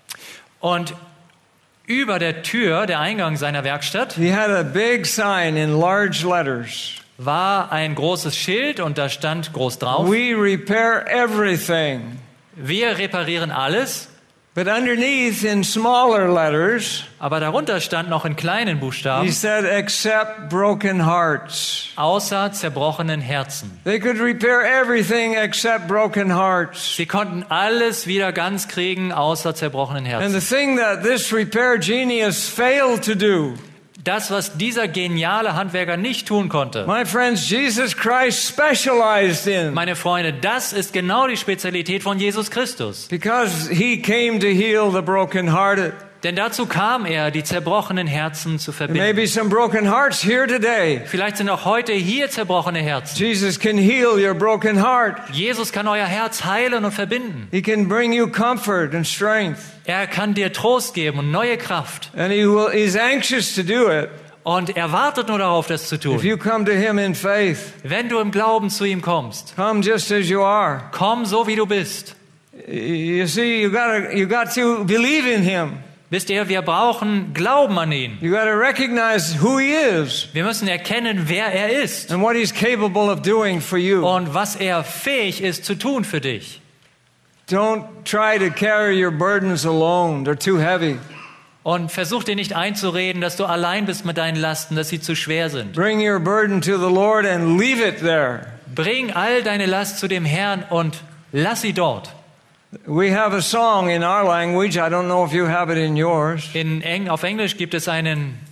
und über der Tür, der Eingang seiner Werkstatt, he had a big sign in large letters. war ein großes Schild und da stand groß drauf: We repair everything. Wir reparieren alles. But underneath in smaller letters, Aber darunter stand noch in kleinen he Buchstaben: said, except broken hearts. außer zerbrochenen Herzen. They could repair everything except broken hearts. Sie konnten alles wieder ganz kriegen, außer zerbrochenen And the Herzen. thing that this repair genius failed to do, Das, was dieser geniale Handwerker nicht tun konnte, my friends, Jesus Christ specialized in. meine Freunde, das ist genau die Spezialität von Jesus Christus. Because he came to heal the brokenhearted. Denn dazu kam er, die zerbrochenen Herzen zu There verbinden. may be some broken hearts here today. Vielleicht sind auch heute hier zerbrochene Herzen. Jesus can heal your broken heart. Jesus kann euer Herz heilen und verbinden. He can bring you comfort and strength. Er kann dir Trost geben und neue Kraft. And he will, he's anxious to do it Und er wartet nur darauf, das zu if tun. you come to him in faith. Wenn du im Glauben zu ihm kommst, Come just as you are. komm so, wie du bist. You see, you gotta, you got to believe in him. Wisst ihr, wir brauchen Glauben an ihn. You gotta recognize who he is Wir müssen erkennen, wer er ist and what he's capable of doing for you. und was er fähig ist zu tun für dich. Don't try to carry your burdens alone. They're too heavy. Und versuch dir nicht einzureden, dass du allein bist mit deinen Lasten, dass sie zu schwer sind. Bring your burden to the Lord and leave it there. Bring all deine Last zu dem Herrn und lass sie dort. We have a song in our language. I don't know if you have it in yours. In Eng, auf Englisch gibt es einen,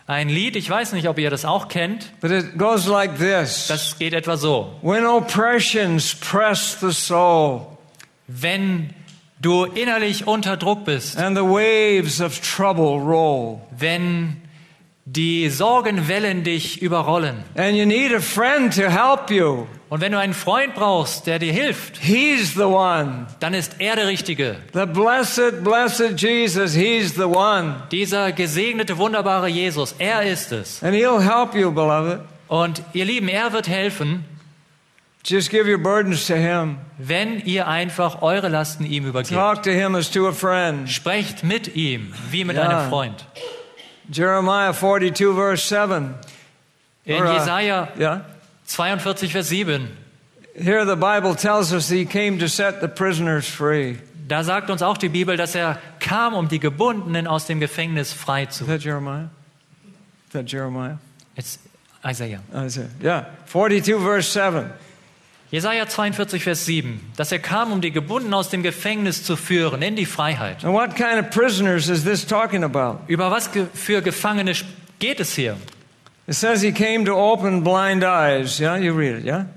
Ein Lied, ich weiß nicht, ob ihr das auch kennt, but it goes like this. das geht etwa so. When oppressions press the soul Wenn du innerlich unter Druck bist, and the waves of trouble roll, wenn die Sorgenwellen dich überrollen and you need a friend to help you, und wenn du einen Freund brauchst, der dir hilft, He's the one. dann ist er der Richtige. The blessed, blessed Jesus, He's the one. Dieser gesegnete, wunderbare Jesus, er ist es. And He'll help you, beloved. Und ihr Lieben, er wird helfen, Just give your burdens to Him. wenn ihr einfach eure Lasten ihm übergebt. Talk to Him as to a friend. Sprecht mit ihm, wie mit Ja. einem Freund. Jeremiah forty-two, verse seven. In Or, uh, Jesaja Yeah. zweiundvierzig, Vers sieben, Here the Bible tells us He came to set the prisoners free. da sagt uns auch die Bibel, dass er kam, um die Gebundenen aus dem Gefängnis frei zu. Is that Jeremiah? Is that Jeremiah? It's Isaiah. Isaiah. Yeah. forty-two, verse seven. Jesaja zweiundvierzig, Vers sieben, dass er kam, um die Gebundenen aus dem Gefängnis zu führen, in die Freiheit. And what kind of prisoners is this talking about? Über was ge- für Gefangene geht es hier? It says He came to open blind eyes. Yeah, you read it, yeah?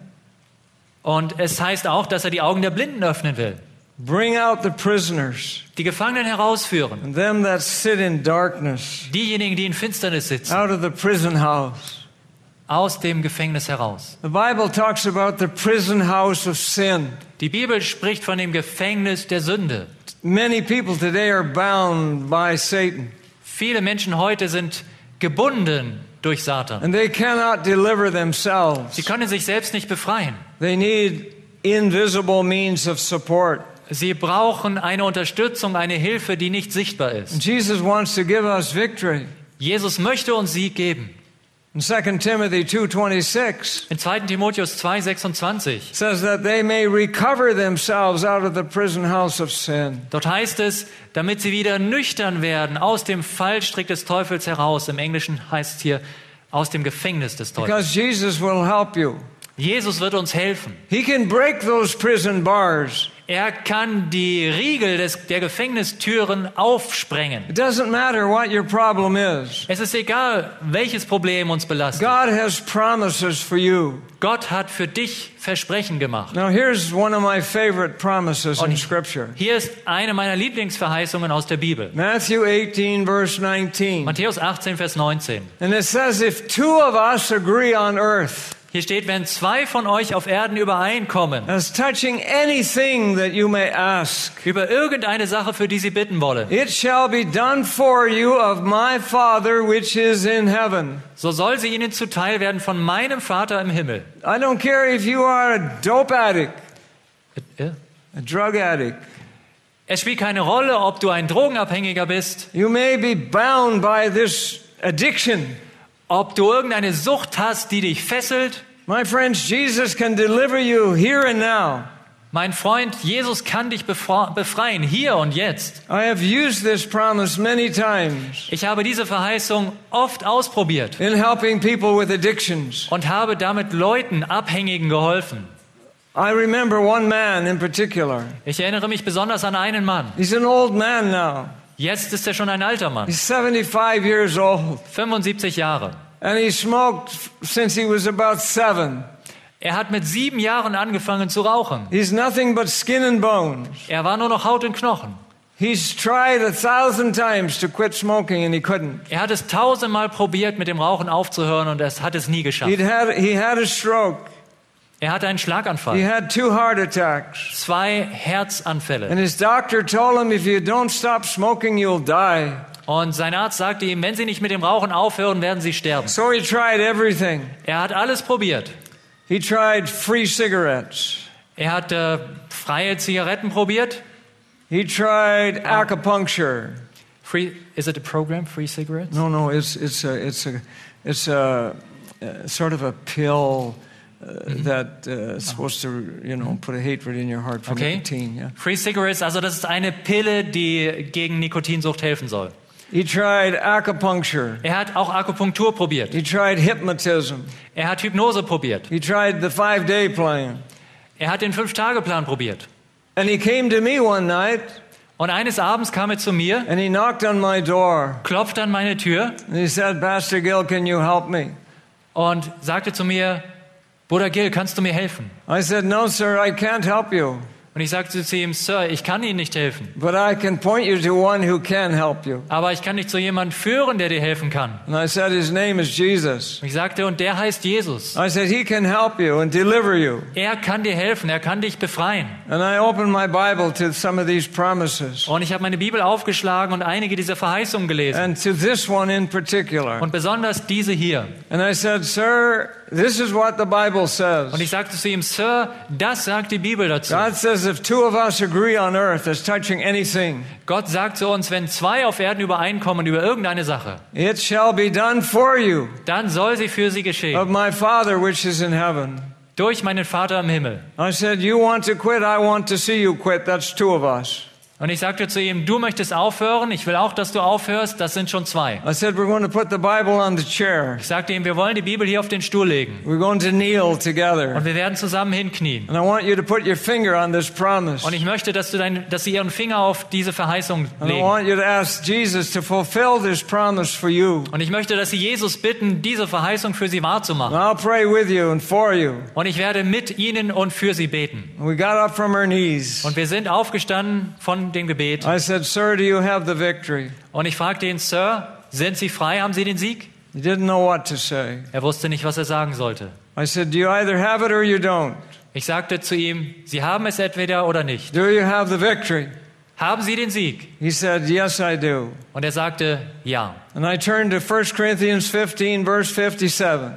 Und es heißt auch, dass er die Augen der Blinden öffnen will, Bring out the prisoners die Gefangenen herausführen, and them that sit in darkness diejenigen, die in Finsternis sitzen, out of the prison house. aus dem Gefängnis heraus. The Bible talks about the prison house of sin. Die Bibel spricht von dem Gefängnis der Sünde. Many people today are bound by Satan, Viele Menschen heute sind gebunden durch Satan. and they cannot deliver themselves. Sie können sich selbst nicht befreien. They need invisible means of support. Sie brauchen eine Unterstützung, eine Hilfe, die nicht sichtbar And ist. Jesus wants to give us victory. Jesus möchte uns Sieg geben. In Second Timothy two twenty-six, In zweiten Timotheus zwei, sechsundzwanzig, it says that they may recover themselves out of the prison house of sin. dort heißt es, damit sie wieder nüchtern werden aus dem Fallstrick des Teufels heraus. Im Englischen heißt es hier, aus dem Gefängnis des Teufels. Because Jesus will help you. Jesus wird uns helfen. He can break those prison bars. Er kann die Riegel des, der Gefängnistüren aufsprengen. It doesn't matter what your problem is. Es ist egal, welches Problem uns belastet. God has promises for you. Gott hat für dich Versprechen gemacht. Now here's one of my favorite promises in Scripture. Hier ist eine meiner Lieblingsverheißungen aus der Bibel. Matthew eighteen, verse nineteen. Matthäus achtzehn, Vers neunzehn. And it says, if two of us agree on earth Hier steht, wenn zwei von euch auf Erden übereinkommen, as touching anything that you may ask, über irgendeine Sache, für die sie bitten wollen, it shall be done for you of my Father which is in heaven. so soll sie ihnen zuteil werden von meinem Vater im Himmel. I don't care if you are a dope addict, Äh? a drug addict. Es spielt keine Rolle, ob du ein Drogenabhängiger bist, You may be bound by this addiction. ob du irgendeine Sucht hast, die dich fesselt. My friends, Jesus can deliver you here and now. Mein Freund, Jesus kann dich befre- befreien, hier und jetzt. I have used this promise many times Ich habe diese Verheißung oft ausprobiert in helping people with addictions. und habe damit Leuten, Abhängigen geholfen. I remember one man in particular. Ich erinnere mich besonders an einen Mann. He's an old man now. Jetzt ist er schon ein alter Mann, He's seventy-five years old. fünfundsiebzig Jahre. And he smoked since he was about seven. Er hat mit sieben Jahren angefangen zu rauchen. He's nothing but skin and bones. Er war nur noch Haut und Knochen. He's tried a thousand times to quit smoking and he couldn't. Er hat es tausendmal probiert, mit dem Rauchen aufzuhören und es hat es nie geschafft. He'd had, he had a stroke. Er hatte einen He Schlaganfall, had two heart attacks. zwei Herzanfälle. And his doctor told him, if you don't stop smoking, you'll die. Und sein Arzt sagte ihm, wenn Sie nicht mit dem Rauchen aufhören, werden Sie sterben. So he tried everything. Er hat alles probiert. He tried free cigarettes. Er hat äh, freie Zigaretten probiert. He tried acupuncture. Free, is it a program, Free Cigarettes? No, no, it's it's a it's a it's a, uh sort of a pill uh, that uh, is supposed to, you know, put a hatred in your heart for Okay. nicotine. Yeah. Free Cigarettes, also das ist eine Pille, die gegen Nikotinsucht helfen soll. He tried acupuncture. Er hat auch Akupunktur probiert. He tried hypnotism. Er hat Hypnose probiert. He tried the five-day plan. Er hat den Fünf-Tage-Plan probiert. And he came to me one night Und eines Abends kam er zu mir, and he knocked on my door. klopfte an meine Tür And he said, Pastor Gill, can you help me? und sagte zu mir, Bruder Gill, kannst du mir helfen? I said, no, sir, I can't help you. Und ich sagte zu ihm, Sir, ich kann Ihnen nicht helfen, But I can point you to one who can help you. aber ich kann dich zu jemandem führen, der dir helfen kann. And I said, his name is Jesus. Und ich sagte, und der heißt Jesus. I said, he can help you and deliver you. Er kann dir helfen, er kann dich befreien. And I opened my Bible to some of these promises. Und ich habe meine Bibel aufgeschlagen und einige dieser Verheißungen gelesen. And to this one in particular. Und besonders diese hier. And I said, sir, this is what the Bible says. Und ich sagte zu ihm, Sir, das sagt die Bibel dazu. God says if two of us agree on earth as touching anything, Gott sagt zu uns, wenn zwei auf Erden übereinkommen über irgendeine Sache, it shall be done for you dann soll sie für sie of geschehen. my Father which is in heaven. Durch meinen Vater im Himmel. I said, you want to quit, I want to see you quit. That's two of us. Und ich sagte zu ihm, du möchtest aufhören, ich will auch, dass du aufhörst, das sind schon zwei. I said, we're going to put the Bible on the chair. Ich sagte ihm, wir wollen die Bibel hier auf den Stuhl legen. We're going to kneel together. Und wir werden zusammen hinknien. And I want you to put your finger on this promise. Und ich möchte, dass, du dein, dass sie ihren Finger auf diese Verheißung And I legen. want you to ask Jesus to fulfill this promise for you. Und ich möchte, dass sie Jesus bitten, diese Verheißung für sie And wahrzumachen. I'll pray with you and for you. Und ich werde mit ihnen und für sie beten. And we got up from our knees. Und wir sind aufgestanden von dem Gebet. I said, sir, do you have the victory? Und ich fragte ihn, Sir, sind Sie frei? Haben Sie den Sieg? He didn't know what to say. Er wusste nicht, was er sagen sollte. I said, do you either have it or you don't? Ich sagte zu ihm, Sie haben es entweder oder nicht. Do you have the victory? Haben Sie den Sieg? He said, yes, I do. Und er sagte, ja. And I turned to First Corinthians fifteen, verse fifty-seven,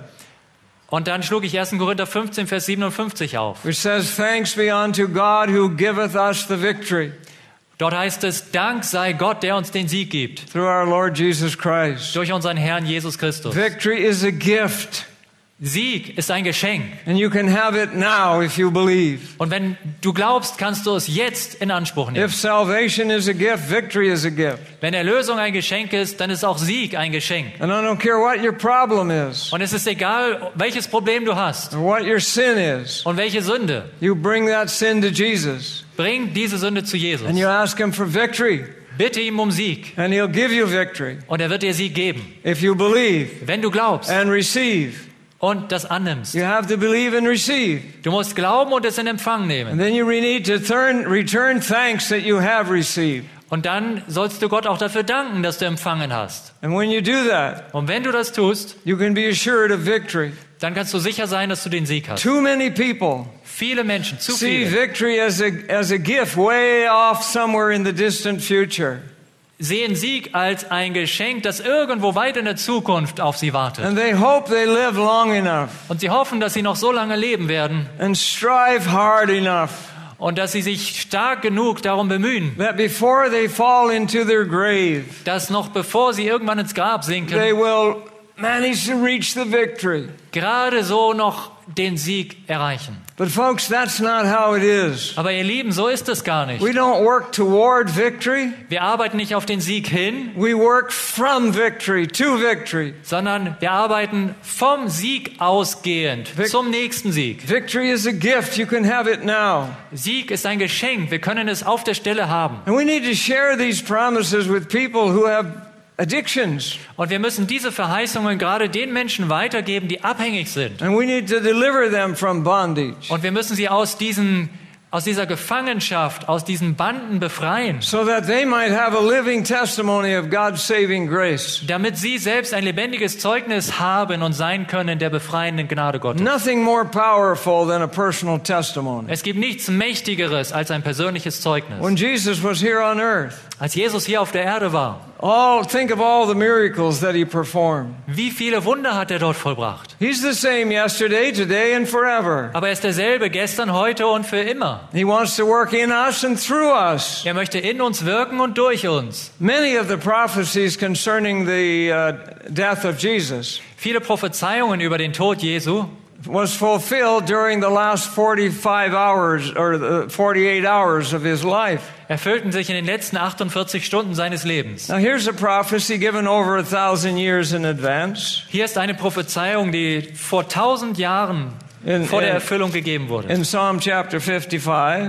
Und dann schlug ich ersten Korinther fünfzehn, Vers siebenundfünfzig auf. which says, thanks be unto God who giveth us the victory Dort heißt es, Dank sei Gott, der uns den Sieg gibt. through our Lord Jesus Christ. Durch unseren Herrn Jesus Christus. Victory is a gift, Sieg ist ein Geschenk. and you can have it now if you believe. Und wenn du glaubst, kannst du es jetzt in Anspruch nehmen. If salvation is a gift, victory is a gift. Wenn Erlösung ein Geschenk ist, dann ist auch Sieg ein Geschenk. And I don't care what your problem is Und es ist egal, welches Problem du hast or what your sin is. und welche Sünde. You bring that sin to Jesus Bring diese Sünde zu Jesus. and you ask him for victory, Bitte ihm um Sieg and he'll give you victory und er wird dir Sieg geben. if you believe Wenn du glaubst and receive. und das annimmst. You have to believe and receive. Du musst glauben und es in Empfang And nehmen. then you need to turn, return thanks that you have received. Und dann sollst du Gott auch dafür danken, dass du empfangen hast. And when you do that, Und wenn du das tust, you can be assured of victory. dann kannst du sicher sein, dass du den Sieg hast. Too many people Viele Menschen, zu see viele, victory as a, as a gift way off somewhere in the distant future. sehen Sieg als ein Geschenk, das irgendwo weit in der Zukunft auf sie wartet. And they hope they live long enough Und sie hoffen, dass sie noch so lange leben werden and strive hard enough und dass sie sich stark genug darum bemühen, that before they fall into their grave, dass noch bevor sie irgendwann ins Grab sinken, they will manage to reach the victory. gerade so noch den Sieg erreichen. But folks, that's not how it is. Aber ihr Lieben, so ist es gar nicht. We don't work toward victory. Wir arbeiten nicht auf den Sieg hin, We work from victory to victory. sondern wir arbeiten vom Sieg ausgehend Vic- zum nächsten Sieg. Victory is a gift. You can have it now. Sieg ist ein Geschenk. Wir können es auf der Stelle haben. And we need to share these promises with people who have addictions. Und wir müssen diese Verheißungen gerade den Menschen weitergeben, die abhängig sind. And we need to deliver them from bondage Und wir müssen sie aus diesen aus dieser Gefangenschaft, aus diesen Banden befreien, so that they might have a living testimony of God's saving grace. damit sie selbst ein lebendiges Zeugnis haben und sein können der befreienden Gnade Gottes. Nothing more powerful than a personal testimony. Es gibt nichts Mächtigeres als ein persönliches Zeugnis. When Jesus was here on earth, Als Jesus hier auf der Erde war, all think of all the miracles that he performed. wie viele Wunder hat er dort vollbracht? He's the same yesterday, today, and forever. Aber er ist derselbe gestern, heute und für immer. He wants to work in us and through us. Er möchte in uns wirken und durch uns. Many of the prophecies concerning the uh, death of Jesus Viele Prophezeiungen über den Tod Jesu was fulfilled during the last forty-five hours or the forty-eight hours of his life. erfüllten sich in den letzten achtundvierzig Stunden seines Lebens. Now here's a prophecy given over a thousand years in advance Hier ist eine Prophezeiung, die vor tausend Jahren In- vor der in- Erfüllung gegeben wurde. in Psalm chapter fifty-five.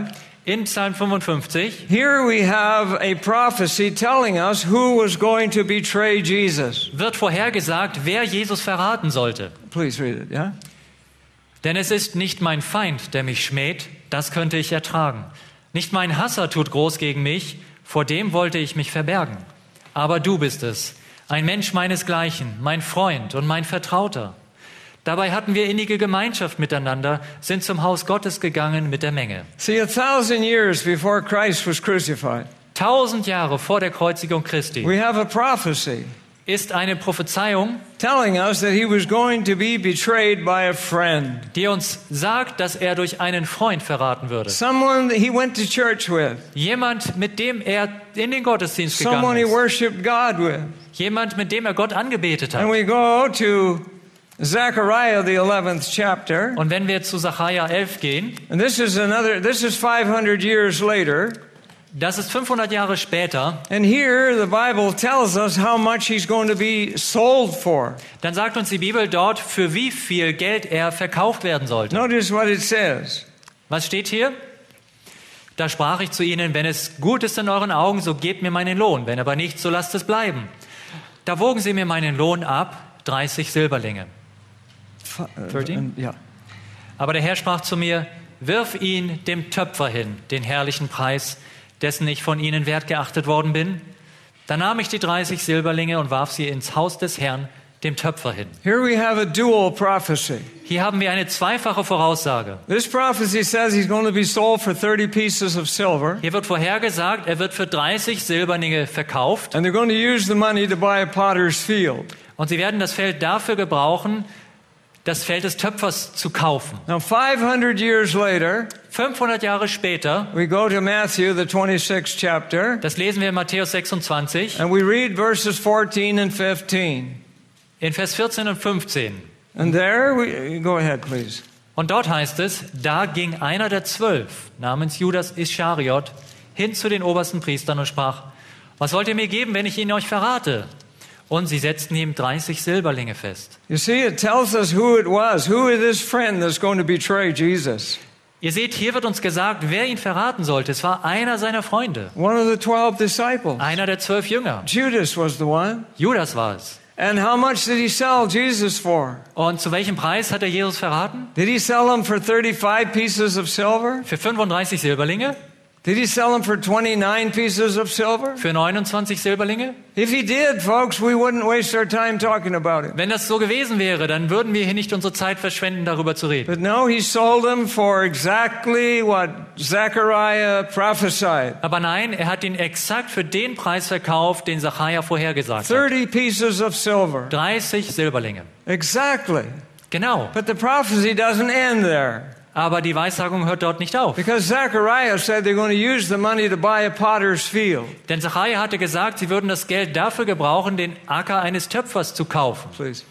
In Psalm fünfundfünfzig here we have a prophecy telling us who was going to betray Jesus. wird vorhergesagt, wer Jesus verraten sollte. Please read it, yeah? Denn es ist nicht mein Feind, der mich schmäht, das könnte ich ertragen. Nicht mein Hasser tut groß gegen mich, vor dem wollte ich mich verbergen. Aber du bist es, ein Mensch meinesgleichen, mein Freund und mein Vertrauter. Dabei hatten wir innige Gemeinschaft miteinander, sind zum Haus Gottes gegangen mit der Menge. See, a thousand years before Christ was crucified, Tausend Jahre vor der Kreuzigung Christi we have a prophecy ist eine Prophezeiung, telling us that he was going to be betrayed by a friend. die uns sagt, dass er durch einen Freund verraten würde. Someone that he went to church with. Jemand, mit dem er in den Gottesdienst Someone gegangen he ist. worshiped God with. Jemand, mit dem er Gott angebetet And hat. we go to Zechariah, the eleventh chapter. Und wenn wir zu Sacharja elf gehen, And this is another, this is five hundred years later. das ist fünfhundert Jahre später, And here the Bible tells us how much he's going to be sold for. dann sagt uns die Bibel dort, für wie viel Geld er verkauft werden sollte. Notice what it says. Was steht hier? Da sprach ich zu ihnen, wenn es gut ist in euren Augen, so gebt mir meinen Lohn, wenn aber nicht, so lasst es bleiben. Da wogen sie mir meinen Lohn ab, dreißig Silberlinge. F- uh, thirteen? and- yeah. Aber der Herr sprach zu mir, wirf ihn dem Töpfer hin, den herrlichen Preis, dessen ich von ihnen wert geachtet worden bin. Da nahm ich die dreißig Silberlinge und warf sie ins Haus des Herrn, dem Töpfer hin. Here we have a dual prophecy. Hier haben wir eine zweifache Voraussage. This prophecy says he's going to be sold for thirty pieces of silver, Hier wird vorhergesagt, er wird für dreißig Silberlinge verkauft and they're going to use the money to buy a potter's field. und sie werden das Feld dafür gebrauchen, das Feld des Töpfers zu kaufen. Now, five hundred years later, fünfhundert Jahre später, we go to Matthew, the twenty-sixth chapter, das lesen wir in Matthäus sechsundzwanzig, and we read verses fourteen and fifteen. in Vers vierzehn und fünfzehn. And there, we go ahead, please. Und dort heißt es, da ging einer der zwölf, namens Judas Ischariot, hin zu den obersten Priestern und sprach, was wollt ihr mir geben, wenn ich ihn euch verrate? Und sie setzten ihm dreißig Silberlinge fest. You see, it tells us who it was, who is this friend that's going to betray Jesus. Ihr seht, hier wird uns gesagt, wer ihn verraten sollte. Es war einer seiner Freunde, One of the twelve disciples. einer der zwölf Jünger. Judas was the one. Judas war es. And how much did he sell Jesus for? Und zu welchem Preis hat er Jesus verraten? Did he sell him for thirty-five pieces of silver? Für fünfunddreißig Silberlinge? Did he sell him for twenty-nine pieces of silver? Für neunundzwanzig Silberlinge? If he did, folks, we wouldn't waste our time talking about it. Wenn das so gewesen wäre, dann würden wir hier nicht unsere Zeit verschwenden, darüber zu reden. But no, he sold him for exactly what Zechariah prophesied. Aber nein, er hat ihn exakt für den Preis verkauft, den Sacharja vorhergesagt hat. thirty pieces of silver. dreißig Silberlinge. Exactly. Genau. But the prophecy doesn't end there. Aber die Weissagung hört dort nicht auf. Because Zechariah said they're going to use the money to buy a potter's field. Denn Sacharja hatte gesagt, sie würden das Geld dafür gebrauchen, den Acker eines Töpfers zu kaufen. Please.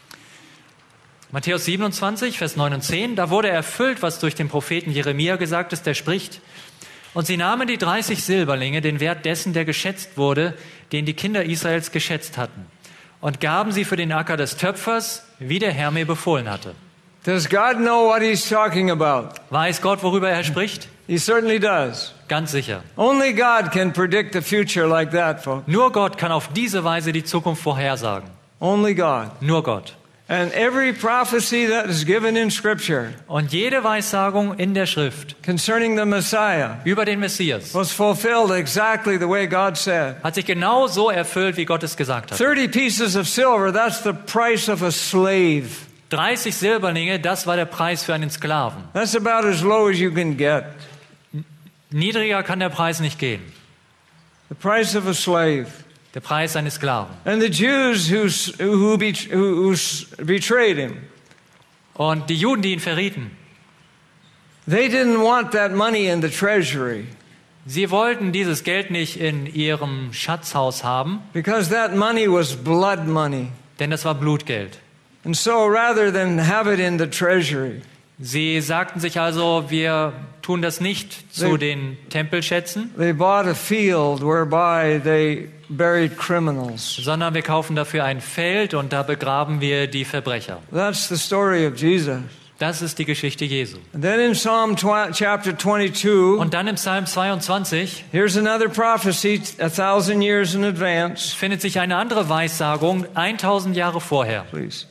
Matthäus siebenundzwanzig, Vers neun und zehn, da wurde erfüllt, was durch den Propheten Jeremia gesagt ist, der spricht, und sie nahmen die dreißig Silberlinge, den Wert dessen, der geschätzt wurde, den die Kinder Israels geschätzt hatten, und gaben sie für den Acker des Töpfers, wie der Herr mir befohlen hatte. Does God know what he's talking about? Weiß Gott, worüber er spricht? He certainly does. Ganz sicher. Only God can predict the future like that, folks. Nur Gott kann auf diese Weise die Zukunft vorhersagen. Only God. Nur Gott. And every prophecy that is given in Scripture Und jede Weissagung in der Schrift concerning the Messiah über den Messias was fulfilled exactly the way God said. hat sich genau so erfüllt, wie Gott es gesagt hat. thirty pieces of silver, that's the price of a slave. dreißig Silberlinge, das war der Preis für einen Sklaven. That's about as low as you can get. Niedriger kann der Preis nicht gehen. The price of a slave. Der Preis eines Sklaven. And the Jews who, who, be, who, who betrayed him, Und die Juden, die ihn verrieten, they didn't want that money in the treasury sie wollten dieses Geld nicht in ihrem Schatzhaus haben, because that money was blood money. denn das war Blutgeld. And so rather than have it in the treasury, Sie sagten sich also, wir tun das nicht zu den Tempelschätzen, they bought a field whereby they buried criminals. sondern wir kaufen dafür ein Feld und da begraben wir die Verbrecher. That's the story of Jesus. Das ist die Geschichte Jesu. And then in Psalm tw- chapter twenty-two, Und dann im Psalm zweiundzwanzig here's another prophecy a thousand years in advance. findet sich eine andere Weissagung tausend Jahre vorher. Please.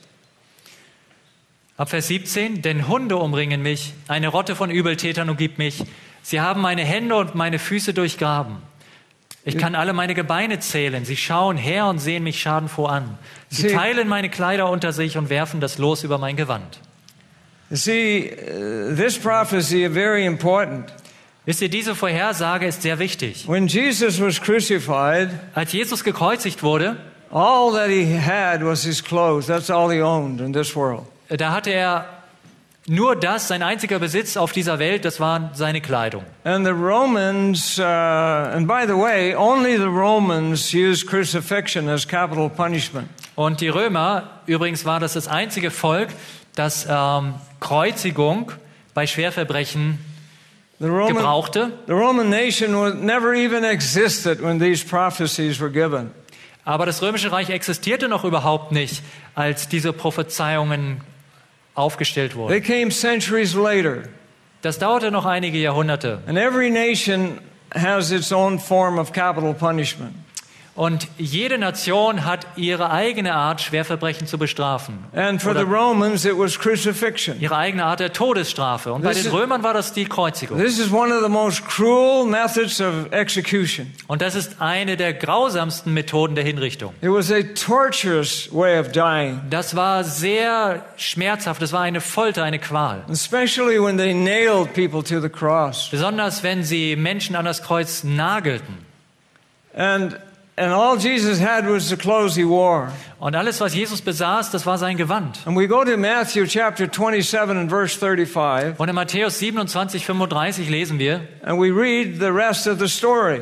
Ab Vers siebzehn, denn Hunde umringen mich, eine Rotte von Übeltätern umgibt mich. Sie haben meine Hände und meine Füße durchgraben. Ich kann alle meine Gebeine zählen. Sie schauen her und sehen mich schadenfroh an. Sie Sie- teilen meine Kleider unter sich und werfen das Los über mein Gewand. You see, uh, this prophecy is very important. Wisst ihr, diese Vorhersage ist sehr wichtig. When Jesus was crucified, Als Jesus gekreuzigt wurde, all that he had was his clothes. That's all he owned in this world. da hatte er nur das, sein einziger Besitz auf dieser Welt, das war seine Kleidung. And the Romans, uh, and by the way, only the Romans used crucifixion as capital punishment. Und die Römer, übrigens war das das einzige Volk, das ähm, Kreuzigung bei Schwerverbrechen The Roman, gebrauchte. the Roman nation was, never even existed when these prophecies were given. Aber das Römische Reich existierte noch überhaupt nicht, als diese Prophezeiungen aufgestellt They wurden. came centuries later. Das dauerte noch einige Jahrhunderte. And every nation has its own form of capital punishment. Und jede Nation hat ihre eigene Art, Schwerverbrechen zu bestrafen. And for the Oder Romans, it was crucifixion. ihre eigene Art der Todesstrafe. Und bei This den is- Römern war das die Kreuzigung. This is one of the most cruel methods of execution. Und das ist eine der grausamsten Methoden der Hinrichtung. It was a torturous way of dying, Das war sehr schmerzhaft, das war eine Folter, eine Qual. especially when they nailed people to the cross. Besonders wenn sie Menschen an das Kreuz nagelten. And and all Jesus had was the clothes he wore. Und alles, was Jesus besaß, das war sein Gewand. And we go to Matthew chapter twenty-seven and verse thirty-five, Und in Matthäus siebenundzwanzig, fünfunddreißig lesen wir and we read the rest of the story.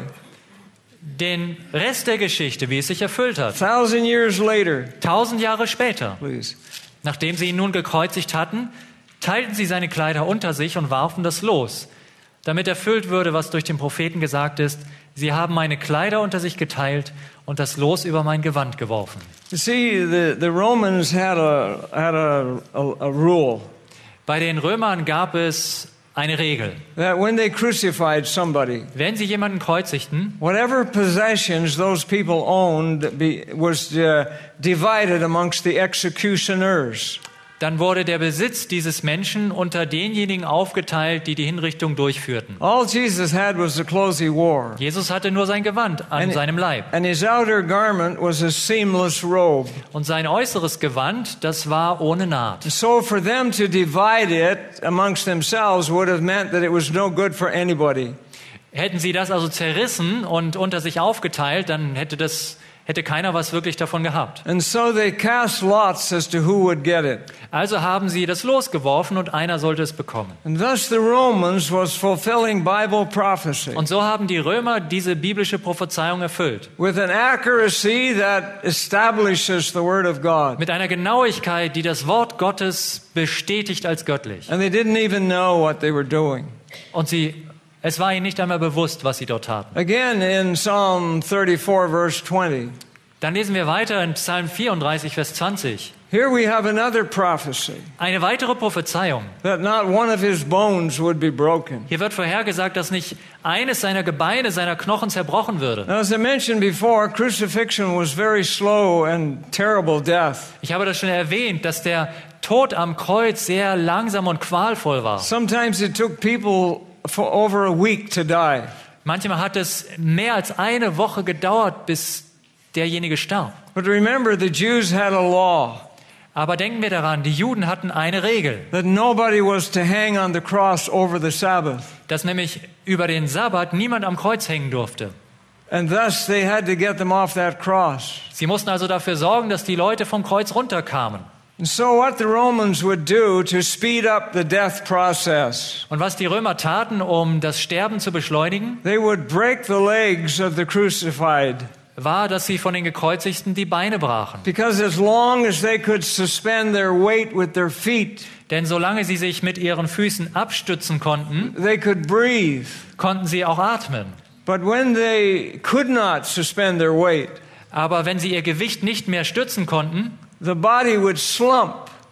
den Rest der Geschichte, wie es sich erfüllt A hat. thousand years later, Tausend Jahre später, please. nachdem sie ihn nun gekreuzigt hatten, teilten sie seine Kleider unter sich und warfen das Los, damit erfüllt würde, was durch den Propheten gesagt ist: Sie haben meine Kleider unter sich geteilt und das Los über mein Gewand geworfen. You see, the, the Romans had a had a, a, a rule Bei den Römern gab es eine Regel. that when they crucified somebody, Wenn sie jemanden kreuzigten, whatever possessions those people owned be, was uh, divided amongst the executioners. dann wurde der Besitz dieses Menschen unter denjenigen aufgeteilt, die die Hinrichtung durchführten. All Jesus had was the clothes he wore, Jesus hatte nur sein Gewand an And- seinem Leib. and his outer garment was a seamless robe. Und sein äußeres Gewand, das war ohne Naht. So for them to divide it amongst themselves would have meant that it was no good for anybody. Hätten sie das also zerrissen und unter sich aufgeteilt, dann hätte das hätte keiner was wirklich davon gehabt. And so they cast lots as to who would get it. Also haben sie das losgeworfen und einer sollte es bekommen. And thus the Romans was fulfilling Bible prophecy Und so haben die Römer diese biblische Prophezeiung erfüllt. with an accuracy that establishes the Word of God. Mit einer Genauigkeit, die das Wort Gottes bestätigt als göttlich. And they didn't even know what they were doing. Und sie, es war ihnen nicht einmal bewusst, was sie dort taten. Again, in Psalm thirty-four, verse twenty, Dann lesen wir weiter in Psalm vierunddreißig, Vers zwanzig. here we have another prophecy Eine weitere Prophezeiung. that not one of his bones would be broken. Hier wird vorhergesagt, dass nicht eines seiner Gebeine, seiner Knochen zerbrochen würde. Now, as I mentioned before, crucifixion was very slow and terrible death. Ich habe das schon erwähnt, dass der Tod am Kreuz sehr langsam und qualvoll war. Sometimes it took people for over a week to die. Manchmal hat es mehr als eine Woche gedauert, bis derjenige starb. But remember, the Jews had a law Aber denken wir daran, die Juden hatten eine Regel, that nobody was to hang on the cross over the Sabbath. dass nämlich über den Sabbat niemand am Kreuz hängen durfte. And thus they had to get them off that cross. Sie mussten also dafür sorgen, dass die Leute vom Kreuz runterkamen. And so what the Romans would do to speed up the death process, Und was die Römer taten, um das Sterben zu beschleunigen, they would break the legs of the crucified. war, dass sie von den Gekreuzigten die Beine brachen. Because as long as they could suspend their weight with their feet, Denn solange sie sich mit ihren Füßen abstützen konnten, they could breathe. konnten sie auch atmen. But when they could not suspend their weight, Aber wenn sie ihr Gewicht nicht mehr stützen konnten, the body would slump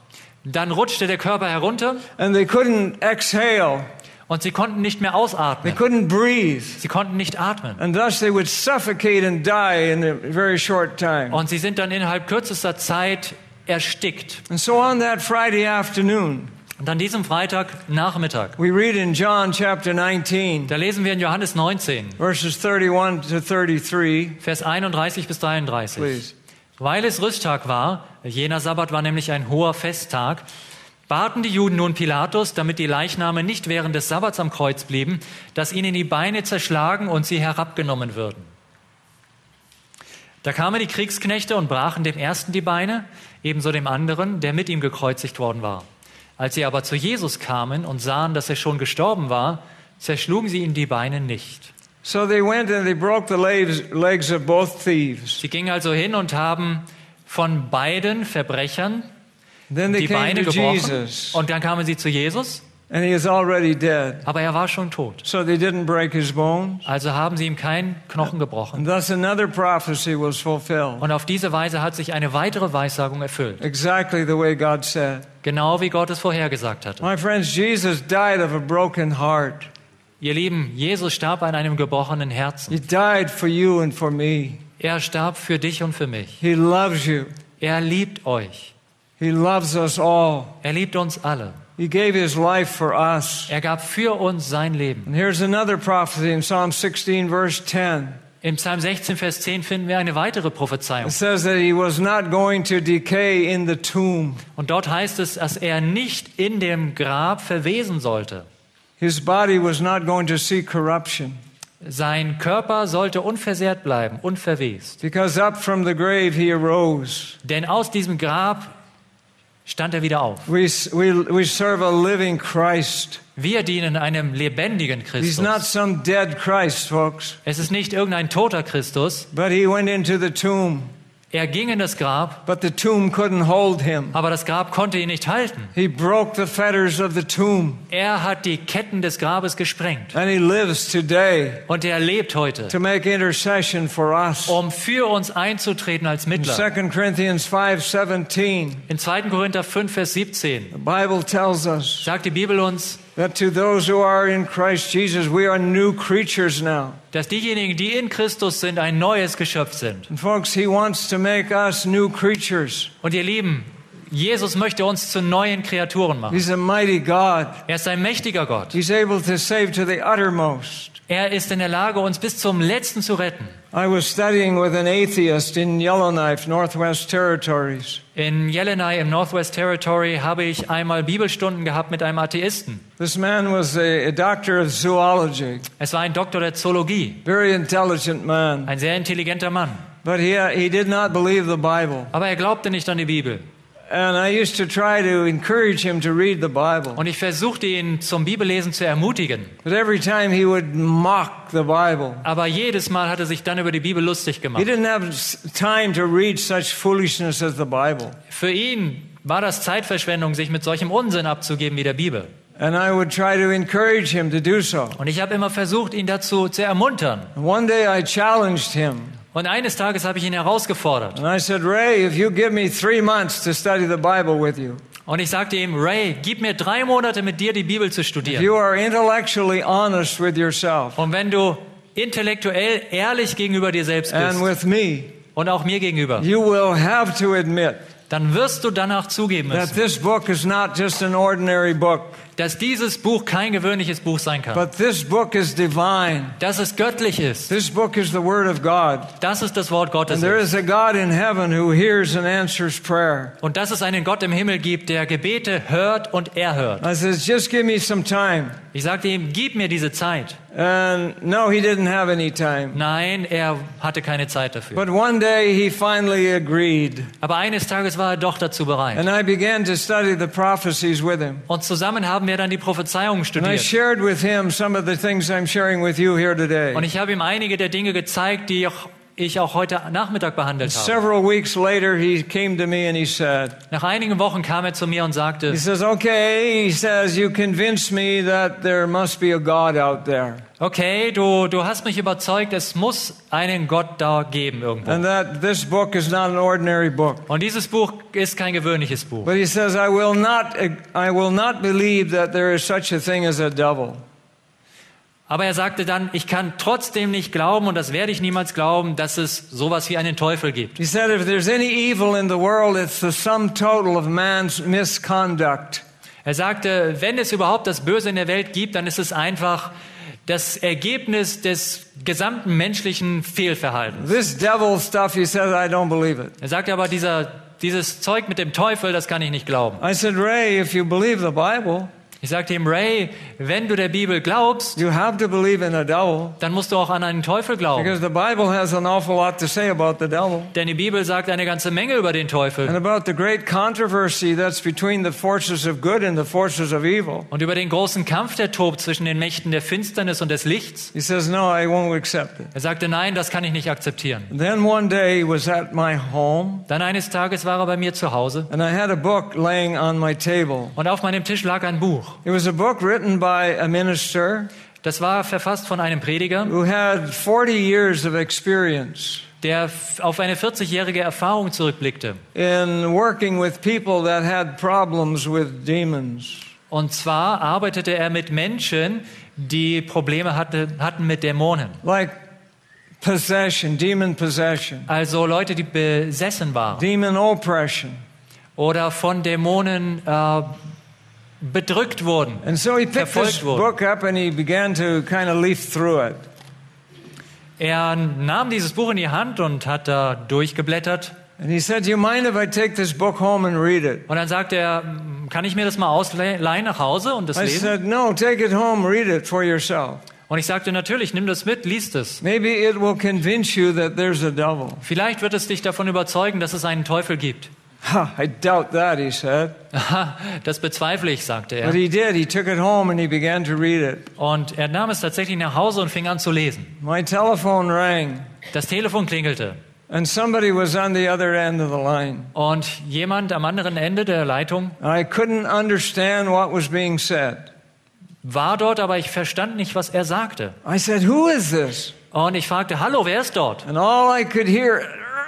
Dann rutschte der Körper herunter and they couldn't exhale. und sie konnten nicht mehr They ausatmen. couldn't breathe. Sie konnten nicht atmen. And thus they would suffocate and die in a very short time. Und sie sind dann innerhalb kürzester Zeit erstickt. And so on that Friday afternoon, Und an diesem Freitagnachmittag, we read in John chapter nineteen, da lesen wir in Johannes neunzehn, verses thirty-one to thirty-three, Vers einunddreißig bis dreiunddreißig. please. Weil es Rüsttag war, jener Sabbat war nämlich ein hoher Festtag, baten die Juden nun Pilatus, damit die Leichname nicht während des Sabbats am Kreuz blieben, dass ihnen die Beine zerschlagen und sie herabgenommen würden. Da kamen die Kriegsknechte und brachen dem ersten die Beine, ebenso dem anderen, der mit ihm gekreuzigt worden war. Als sie aber zu Jesus kamen und sahen, dass er schon gestorben war, zerschlugen sie ihm die Beine nicht. So they went and they broke the legs, legs of both thieves. Sie gingen also hin und haben von beiden Verbrechern Then they die came Beine to gebrochen. Jesus, Und dann kamen sie zu Jesus, and he is already dead. aber er war schon tot. So they didn't break his bones. Also haben sie ihm keinen Knochen gebrochen. And thus another prophecy was fulfilled. Und auf diese Weise hat sich eine weitere Weissagung erfüllt. Exactly the way God said. Genau wie Gott es vorhergesagt hatte. My friends, Jesus died of a broken heart. Ihr Lieben, Jesus starb an einem gebrochenen Herzen. He died for you and for me. Er starb für dich und für mich. He loves you. Er liebt euch. He loves us all. Er liebt uns alle. He gave his life for us. Er gab für uns sein Leben. And here's another prophecy in Psalm sixteen, verse ten. Im Psalm sechzehn, Vers zehn finden wir eine weitere Prophezeiung. It says that he was not going to decay in the tomb. Und dort heißt es, dass er nicht in dem Grab verwesen sollte. His body was not going to see corruption. Sein Körper sollte unversehrt bleiben, unverwest. Because up from the grave he arose. Denn aus diesem Grab stand er wieder auf. We, we, we serve a living Christ. Wir dienen einem lebendigen He's not Christus. some dead Christ, folks. Es ist nicht irgendein toter Christus. But he went into the tomb. Er ging in das Grab, But the tomb couldn't hold him. aber das Grab konnte ihn nicht halten. He broke the fetters of the tomb. Er hat die Ketten des Grabes gesprengt. And he lives today Und er lebt heute, to make intercession for us. um für uns einzutreten als In Mittler. Second Corinthians five seventeen, In zweiten Korinther fünf, Vers siebzehn the Bible tells us sagt die Bibel uns, that to those who are in Christ Jesus, we are new creatures now. dass diejenigen, die in Christus sind, ein neues Geschöpf sind. And folks, he wants to make us new creatures. Und ihr Lieben, Jesus möchte uns zu neuen Kreaturen machen. He's a mighty God. Er ist ein mächtiger Gott. He's able to save to the uttermost. Er ist in der Lage, uns bis zum Letzten zu retten. I was studying with an atheist in Yellowknife, Northwest Territories. In Yellowknife im Northwest Territory habe ich einmal Bibelstunden gehabt mit einem Atheisten. This man was a, a doctor of zoology, Es war ein Doktor der Zoologie, very intelligent man. ein sehr intelligenter Mann. But he, he did not believe the Bible. Aber er glaubte nicht an die Bibel. And I used to try to encourage him to read the Bible. Und ich versuchte ihn zum Bibellesen zu ermutigen. But every time he would mock the Bible. Aber jedes Mal hat er sich dann über die Bibel lustig He gemacht. didn't have s- time to read such foolishness as the Bible. Für ihn war das Zeitverschwendung, sich mit solchem Unsinn abzugeben wie der Bibel. And I would try to encourage him to do so. Und ich habe immer versucht, ihn dazu zu ermuntern. And one day I challenged him. Und eines Tages habe ich ihn herausgefordert. And I said, Ray, if you give me three months to study the Bible with you, Und ich sagte ihm, Ray, gib mir drei Monate mit dir die Bibel zu if studieren. you are intellectually honest with yourself Und wenn du intellektuell ehrlich gegenüber dir selbst and bist with me, und auch mir gegenüber, you will have to admit dann wirst du danach zugeben that müssen, this book is not just an ordinary book, dass dieses Buch kein gewöhnliches Buch sein kann. but this book is divine. Dass es göttlich ist. This book is the Word of God. Das ist das Wort Gottes. And there Ist. is a God in heaven who hears and answers prayer. Und dass es einen Gott im Himmel gibt, der Gebete hört und erhört. I said, just give me some time. Ich sagte ihm, gib mir diese Zeit. And no, he didn't have any time. Nein, er hatte keine Zeit dafür. But one day he finally agreed. Aber eines Tages war er doch dazu bereit. And I began to study the prophecies with him. Und zusammen haben wir dann die Prophezeiungen And I studiert. shared with him some of the things I'm sharing with you here today. Und ich habe ihm einige der Dinge gezeigt, die auch ich auch heute Nachmittag behandelt habe. Several weeks later, he came to me and he said, Nach einigen Wochen kam er zu mir und sagte, he says, okay, he says, you convinced me that there must be a God out there. okay, du, du hast mich überzeugt, es muss einen Gott da geben irgendwo. and that this book is not an ordinary book. Und dieses Buch ist kein gewöhnliches Buch. But he says, I will not, I will not believe that there is such a thing as a devil. Aber er sagte dann, ich kann trotzdem nicht glauben, und das werde ich niemals glauben, dass es sowas wie einen Teufel gibt. He said, if there's any evil in the world, it's the sum total of man's misconduct. Er sagte, wenn es überhaupt das Böse in der Welt gibt, dann ist es einfach das Ergebnis des gesamten menschlichen Fehlverhaltens. This devil stuff, he says, I don't believe it. Er sagte aber, dieser, dieses Zeug mit dem Teufel, das kann ich nicht glauben. I said, Ray, if you believe the Bible, Ich sagte ihm, Ray, wenn du der Bibel glaubst, you have to believe in a devil, dann musst du auch an einen Teufel glauben. because the Bible has an awful lot to say about the devil Denn die Bibel sagt eine ganze Menge über den and Teufel about the great controversy that's between the forces of good and the forces of evil. und über den großen Kampf, der tobt zwischen den Mächten der Finsternis und des Lichts. He says, no, I won't accept it. Er sagte, nein, das kann ich nicht akzeptieren. Then one day he was at my home, Dann eines Tages war er bei mir zu Hause and I had a book laying on my table. und auf meinem Tisch lag ein Buch. It was a book written by a minister Das war verfasst von einem Prediger, who had forty years of experience der f- auf eine vierzigjährige Erfahrung zurückblickte. in working with people that had problems with demons. Und zwar arbeitete er mit Menschen, die Probleme hatte, hatten mit Dämonen. Like possession, demon possession, Also Leute, die besessen waren demon oppression. oder von Dämonen äh, bedrückt wurden. And so he picked Verfolgt this wurden. book up and he began to kind of leaf through it. Er nahm dieses Buch in die Hand und hat da durchgeblättert. And he said, do you mind if I take this book home and read it? Und dann sagte er, kann ich mir das mal ausleihen nach Hause und das I lesen? said, no, take it home, read it for yourself. Und ich sagte, natürlich, nimm das mit, lies es. Maybe it will convince you that there's a devil. Vielleicht wird es dich davon überzeugen, dass es einen Teufel gibt. Ha, I doubt that, he said. Aha, das bezweifle ich, sagte But er. he did. He took it home and he began to read it. Und er nahm es tatsächlich nach Hause und fing an zu lesen. My telephone rang Das Telefon klingelte and somebody was on the other end of the line. und jemand am anderen Ende der Leitung I couldn't understand what was being said. war dort, aber ich verstand nicht, was er sagte. I said, who is this? Und ich fragte, hallo, wer ist dort? And all I could hear,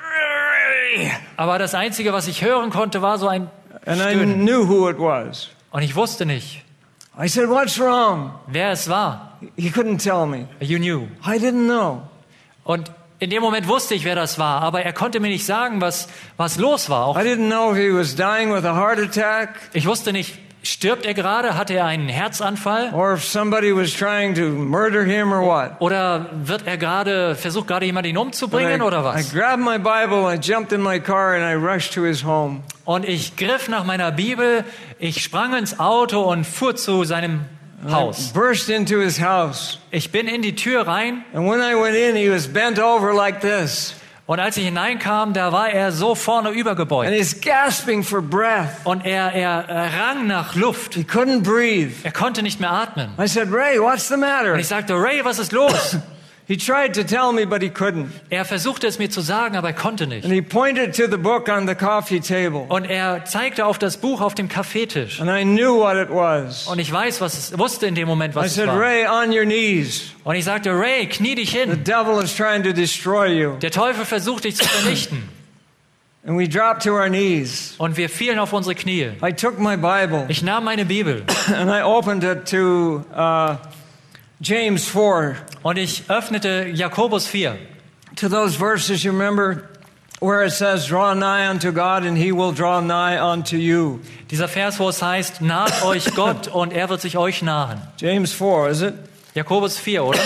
Aber das Einzige, was ich hören konnte, war so ein and I Stöhnen. knew who it was. Und ich wusste nicht, I said, what's wrong? wer es war. He couldn't tell me. You knew. I didn't know. Und in dem Moment wusste ich, wer das war, aber er konnte mir nicht sagen, was, was los war. Auch I didn't know if he was dying with a heart attack ich wusste nicht, stirbt er gerade, hat er einen Herzanfall or if somebody was trying to murder him or what. oder wird er gerade, versucht gerade jemanden ihn But umzubringen oder I, I was? grabbed my Bible, I jumped in my car and I rushed to his home. Und ich griff nach meiner Bibel, ich sprang ins Auto und fuhr zu seinem Haus. Burst into his house. Ich bin in die Tür rein And when I went in, he was bent over like this. und als ich hineinkam, da war er so vorne And übergebeugt. he's gasping for breath. Und er, er rang nach Luft. He couldn't breathe. Er konnte nicht mehr atmen. I said, Ray, what's the Und matter? ich sagte, Ray, was ist los? He tried to tell me, but he couldn't. Er versuchte es mir zu sagen, aber er konnte nicht. And he pointed to the book on the coffee table. Und er zeigte auf das Buch auf dem Kaffeetisch. And I knew what it was. Und ich weiß, was es, wusste in dem Moment, I was es said, war. Ray, on your knees. Und ich sagte, Ray, knie dich The hin. devil is trying to destroy you. Der Teufel versucht dich zu vernichten. And we dropped to our knees. Und wir fielen auf unsere Knie. I took my Bible Ich nahm meine Bibel and I opened it to uh, James four, und ich öffnete Jakobus vier. to those verses, you remember, where it says, draw nigh unto God and he will draw nigh unto you. Dieser Vers, wo es heißt, naht euch Gott und er wird sich euch nahen. James four, is it? Jakobus vier, oder?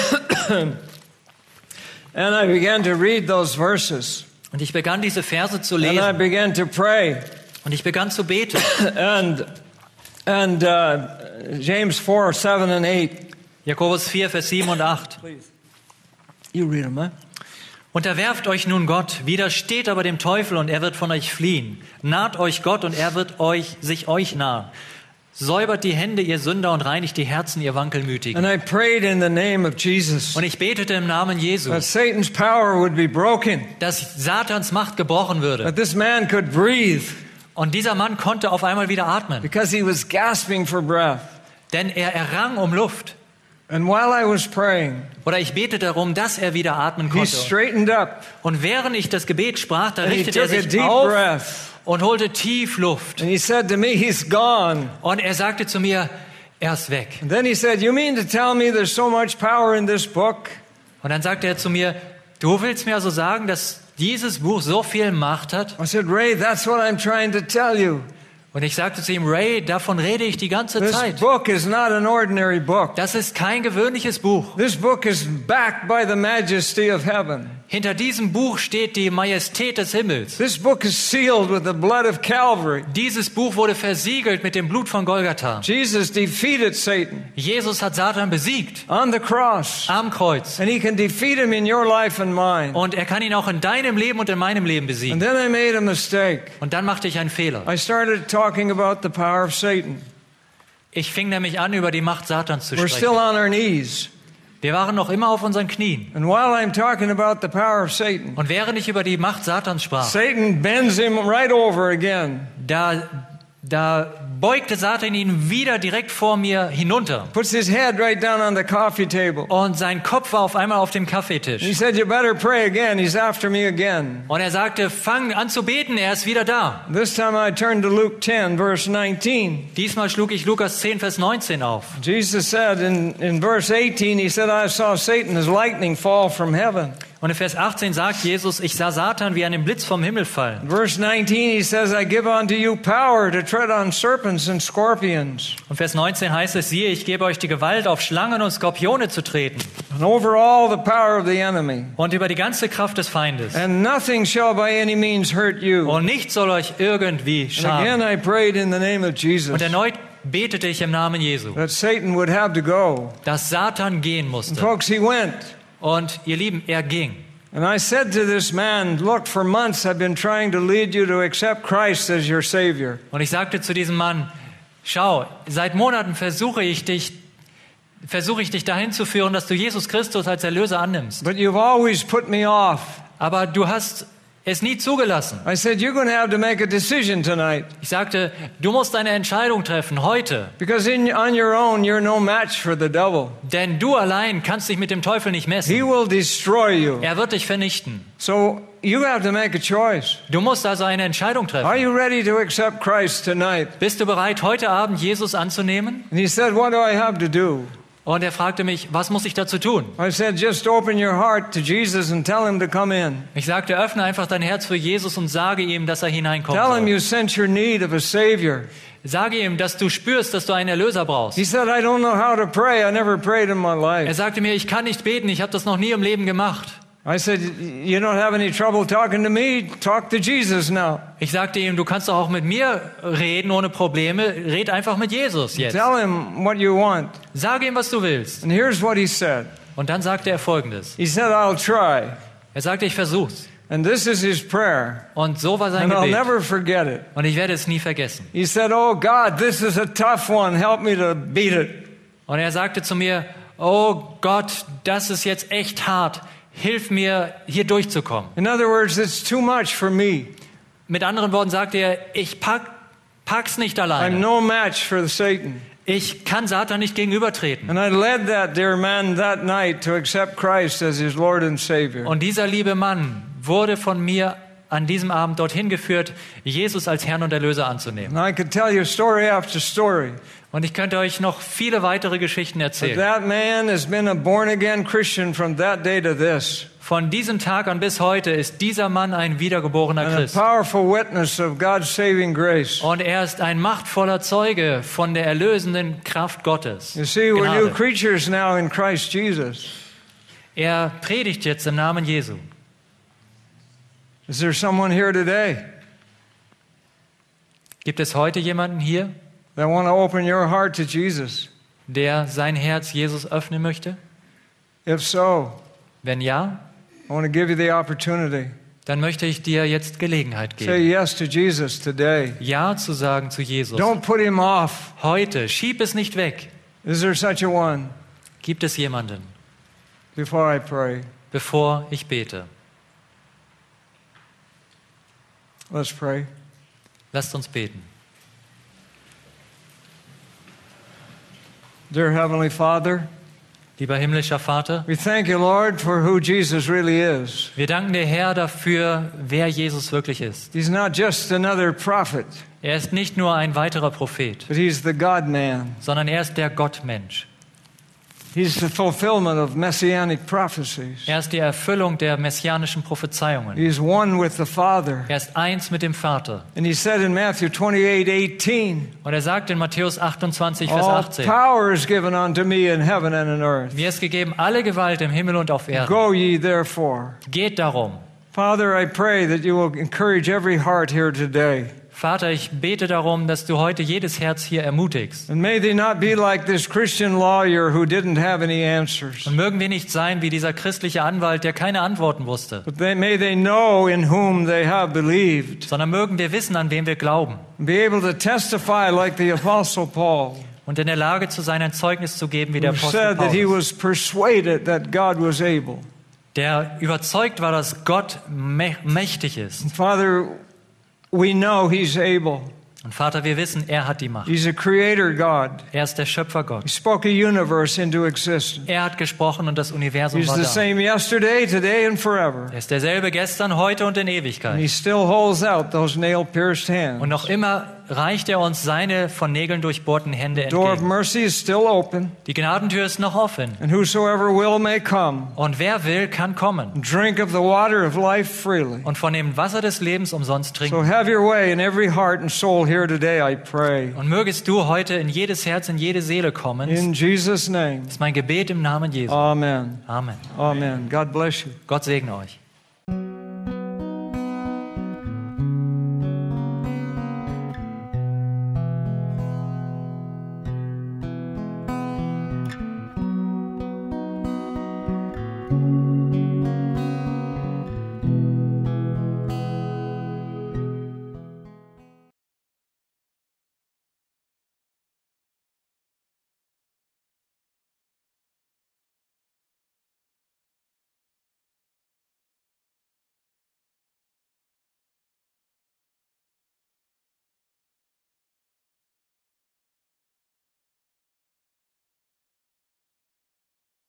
And I began to read those verses. Und ich begann diese Verse zu And I lesen began to pray. und ich begann zu beten. And, and uh, James four, seven and eight. Jakobus vier, Vers sieben und acht. You read them, huh? Unterwerft euch nun Gott, widersteht aber dem Teufel und er wird von euch fliehen. Naht euch Gott und er wird euch, sich euch nahen. Säubert die Hände, ihr Sünder, und reinigt die Herzen, ihr Wankelmütigen. And I prayed in the name of Jesus Und ich betete im Namen Jesu, that Satan's power would be broken, dass Satans Macht gebrochen würde. that this man could breathe Und dieser Mann konnte auf einmal wieder atmen, because he was gasping for breath. denn er errang um Luft. And while I was praying, Oder ich bete darum, dass er wieder atmen he konnte. straightened up Und während ich das Gebet sprach, da and he richtete er took a sich deep auf breath. und holte tief Luft. And he said to me, he's gone. Und er sagte zu mir, er ist weg. And then he said, you mean to tell me there's so much power in this book? Und dann sagte er zu mir, du willst mir also sagen, dass dieses Buch so viel Macht hat? I said, Ray, that's what I'm trying to tell you. Und ich sagte zu ihm, Ray, davon rede ich die ganze This Zeit. book is not an ordinary book. Das ist kein gewöhnliches Buch. This book is backed by the majesty of heaven. Hinter diesem Buch steht die Majestät des Himmels. This book is sealed with the blood of Calvary. Dieses Buch wurde versiegelt mit dem Blut von Golgatha. Jesus defeated Satan Jesus hat Satan besiegt on the cross. am Kreuz. And he can defeat him in your life and mine. Und er kann ihn auch in deinem Leben und in meinem Leben And besiegen. then I made a mistake. Und dann machte ich einen Fehler. I started talking about the power of Satan. Ich fing nämlich an, über die Macht Satans zu We're still sprechen. on our knees. Wir waren noch immer auf unseren Knien. And while I'm talking about the power of Satan, Und während ich über die Macht Satans sprach, Satan bends him right over again, da, da beugte Satan ihn wieder direkt vor mir hinunter. puts his head right down on the coffee table. Und sein Kopf war auf einmal auf dem He Kaffeetisch. said, you better pray again. He's after me again. Und er sagte, fang an zu beten, er ist wieder da. This time I turned to Luke ten, verse nineteen. Diesmal schlug ich Lukas zehn, Vers neunzehn auf. Jesus said in, in verse eighteen, he said, I saw Satan as lightning fall from heaven. Und in Vers achtzehn sagt Jesus, ich sah Satan wie einen Blitz vom Himmel fallen. In verse nineteen, he says, I give unto you power to tread on serpents and scorpions, Und Vers neunzehn heißt es, siehe, ich gebe euch die Gewalt, auf Schlangen und Skorpione zu treten and over all the power of the enemy. und über die ganze Kraft des Feindes. And nothing shall by any means hurt you. Und nichts soll euch irgendwie And again schaden. I prayed in the name of Jesus Und erneut betete ich im Namen Jesu, that Satan would have to go. dass Satan gehen And musste. folks, he went. Und ihr Lieben, er ging. And I said to this man, look, for months I've been trying to lead you to accept Christ as your Savior. Und ich sagte zu diesem Mann, schau, seit Monaten versuche ich dich, versuche ich dich dahin zu führen, dass du Jesus Christus als Erlöser annimmst. But you've always put me off. Aber du hast es nie zugelassen. I said, you're going to have to make a decision tonight. Ich sagte, du musst eine Entscheidung treffen heute, Because in, on your own, you're no match for the devil. denn du allein kannst dich mit dem Teufel nicht He messen. will destroy you. Er wird dich vernichten. So you have to make a choice. Du musst also eine Entscheidung Are treffen. you ready to accept Christ tonight? Bist du bereit, heute Abend Jesus anzunehmen? And he said, what do I have to do? Und er fragte mich, was muss ich dazu tun? I said, just open your heart to Jesus and tell him to come in. Ich sagte, öffne einfach dein Herz für Jesus und sage ihm, dass er hineinkommen Tell him soll. you sense your need of a Savior. Sage ihm, dass du spürst, dass du einen Erlöser brauchst. He said, I don't know how to pray. I never prayed in my Er life. sagte mir, ich kann nicht beten, ich habe das noch nie im Leben gemacht. I said, you don't have any trouble talking to me? Talk to Jesus now. Ich sagte ihm, du kannst doch auch mit mir reden ohne Probleme. Red einfach mit Jesus jetzt. Tell him what you want. Sage ihm, was du willst. And here's what he said. Und dann sagte er Folgendes. He said, I'll try. Er sagte, ich versuch's. And this is his prayer. Und so war sein And I'll Gebet. never forget it. Und ich werde es nie vergessen. He said, oh God, this is a tough one. Help me to beat it. Und er sagte zu mir, oh Gott, das ist jetzt echt hart. Hilf mir, hier durchzukommen. In other words, it's too much for me. Mit anderen Worten sagte er, ich pack, pack's nicht I'm alleine. no match for Satan. Ich kann Satan nicht gegenübertreten. And I led that dear man that night to accept Christ as his Lord and Savior. Und dieser liebe Mann wurde von mir an diesem Abend dorthin geführt, Jesus als Herrn und Erlöser anzunehmen. And I could tell you story after story. Und ich könnte euch noch viele weitere Geschichten But erzählen. that man has been a born-again Christian from that day to this. Von diesem Tag an bis heute ist dieser Mann ein wiedergeborener And a Christ. powerful witness of God's saving grace. Und er ist ein machtvoller Zeuge von der erlösenden Kraft Gottes. You see, we're new Gnade. creatures now in Christ Jesus. Er predigt jetzt im Namen Jesu. Is there someone here today Gibt es heute jemanden hier, that want to open your heart to Jesus? der sein Herz Jesus öffnen möchte? If so, Wenn ja, I want to give you the opportunity. dann möchte ich dir jetzt Gelegenheit Say geben, yes to Jesus today. Ja zu sagen zu Jesus. Don't put him off. Heute, schieb es nicht weg. Is there such a one? Gibt es jemanden, Before I pray, bevor ich bete? let's pray. Lasst uns beten. Dear Heavenly Father, Lieber himmlischer Vater, we thank you, Lord, for who Jesus really is. wir danken dir, Herr, dafür, wer Jesus wirklich ist. He's not just another prophet, Er ist nicht nur ein weiterer Prophet, but he's the God-man. sondern er ist der Gottmensch. He's the fulfillment of messianic prophecies. Er ist die Erfüllung der messianischen Prophezeiungen. He's one with the Father. Er ist eins mit dem Vater. And he said in Matthew twenty-eight eighteen, Und er sagt in Matthäus achtundzwanzig, Vers all achtzehn, power is given unto me in heaven and in earth. mir ist gegeben alle Gewalt im Himmel und auf Erden. Go ye therefore. Geht darum. Father, I pray that you will encourage every heart here today. Vater, ich bete darum, dass du heute jedes Herz hier ermutigst. And may they not be like this Christian lawyer who didn't have any answers. Und mögen wir nicht sein wie dieser christliche Anwalt, der keine Antworten wusste, But they, may they know in whom they have believed. sondern mögen wir wissen, an wen wir glauben. And be able to testify like the Apostle Paul, Und in der Lage zu sein, ein Zeugnis zu geben wie der who Apostel said that he Paulus, was persuaded that God was able. der überzeugt war, dass Gott mä- mächtig ist. And Father, we know he's able. Und Vater, wir wissen, er hat die Macht. He's a creator God. Er ist der Schöpfer He Gott. spoke a universe into existence. Er hat gesprochen und das Universum He's war the da. same yesterday, today, and forever. Er ist derselbe gestern, heute und in And Ewigkeit. he still holds out those nail-pierced hands. Und noch immer reicht er uns seine von Nägeln durchbohrten Hände The door of entgegen. mercy is still open, Die Gnadentür ist noch offen. and whosoever will may come. Und wer will, kann kommen Drink of the water of life freely. und von dem Wasser des Lebens umsonst So trinken. have your way in every heart and soul here today, I pray. Und mögest du heute in jedes Herz, in jede Seele kommen. Das In Jesus' name. ist mein Gebet im Namen Jesu. Amen. Amen. Amen. God bless you. Gott segne euch.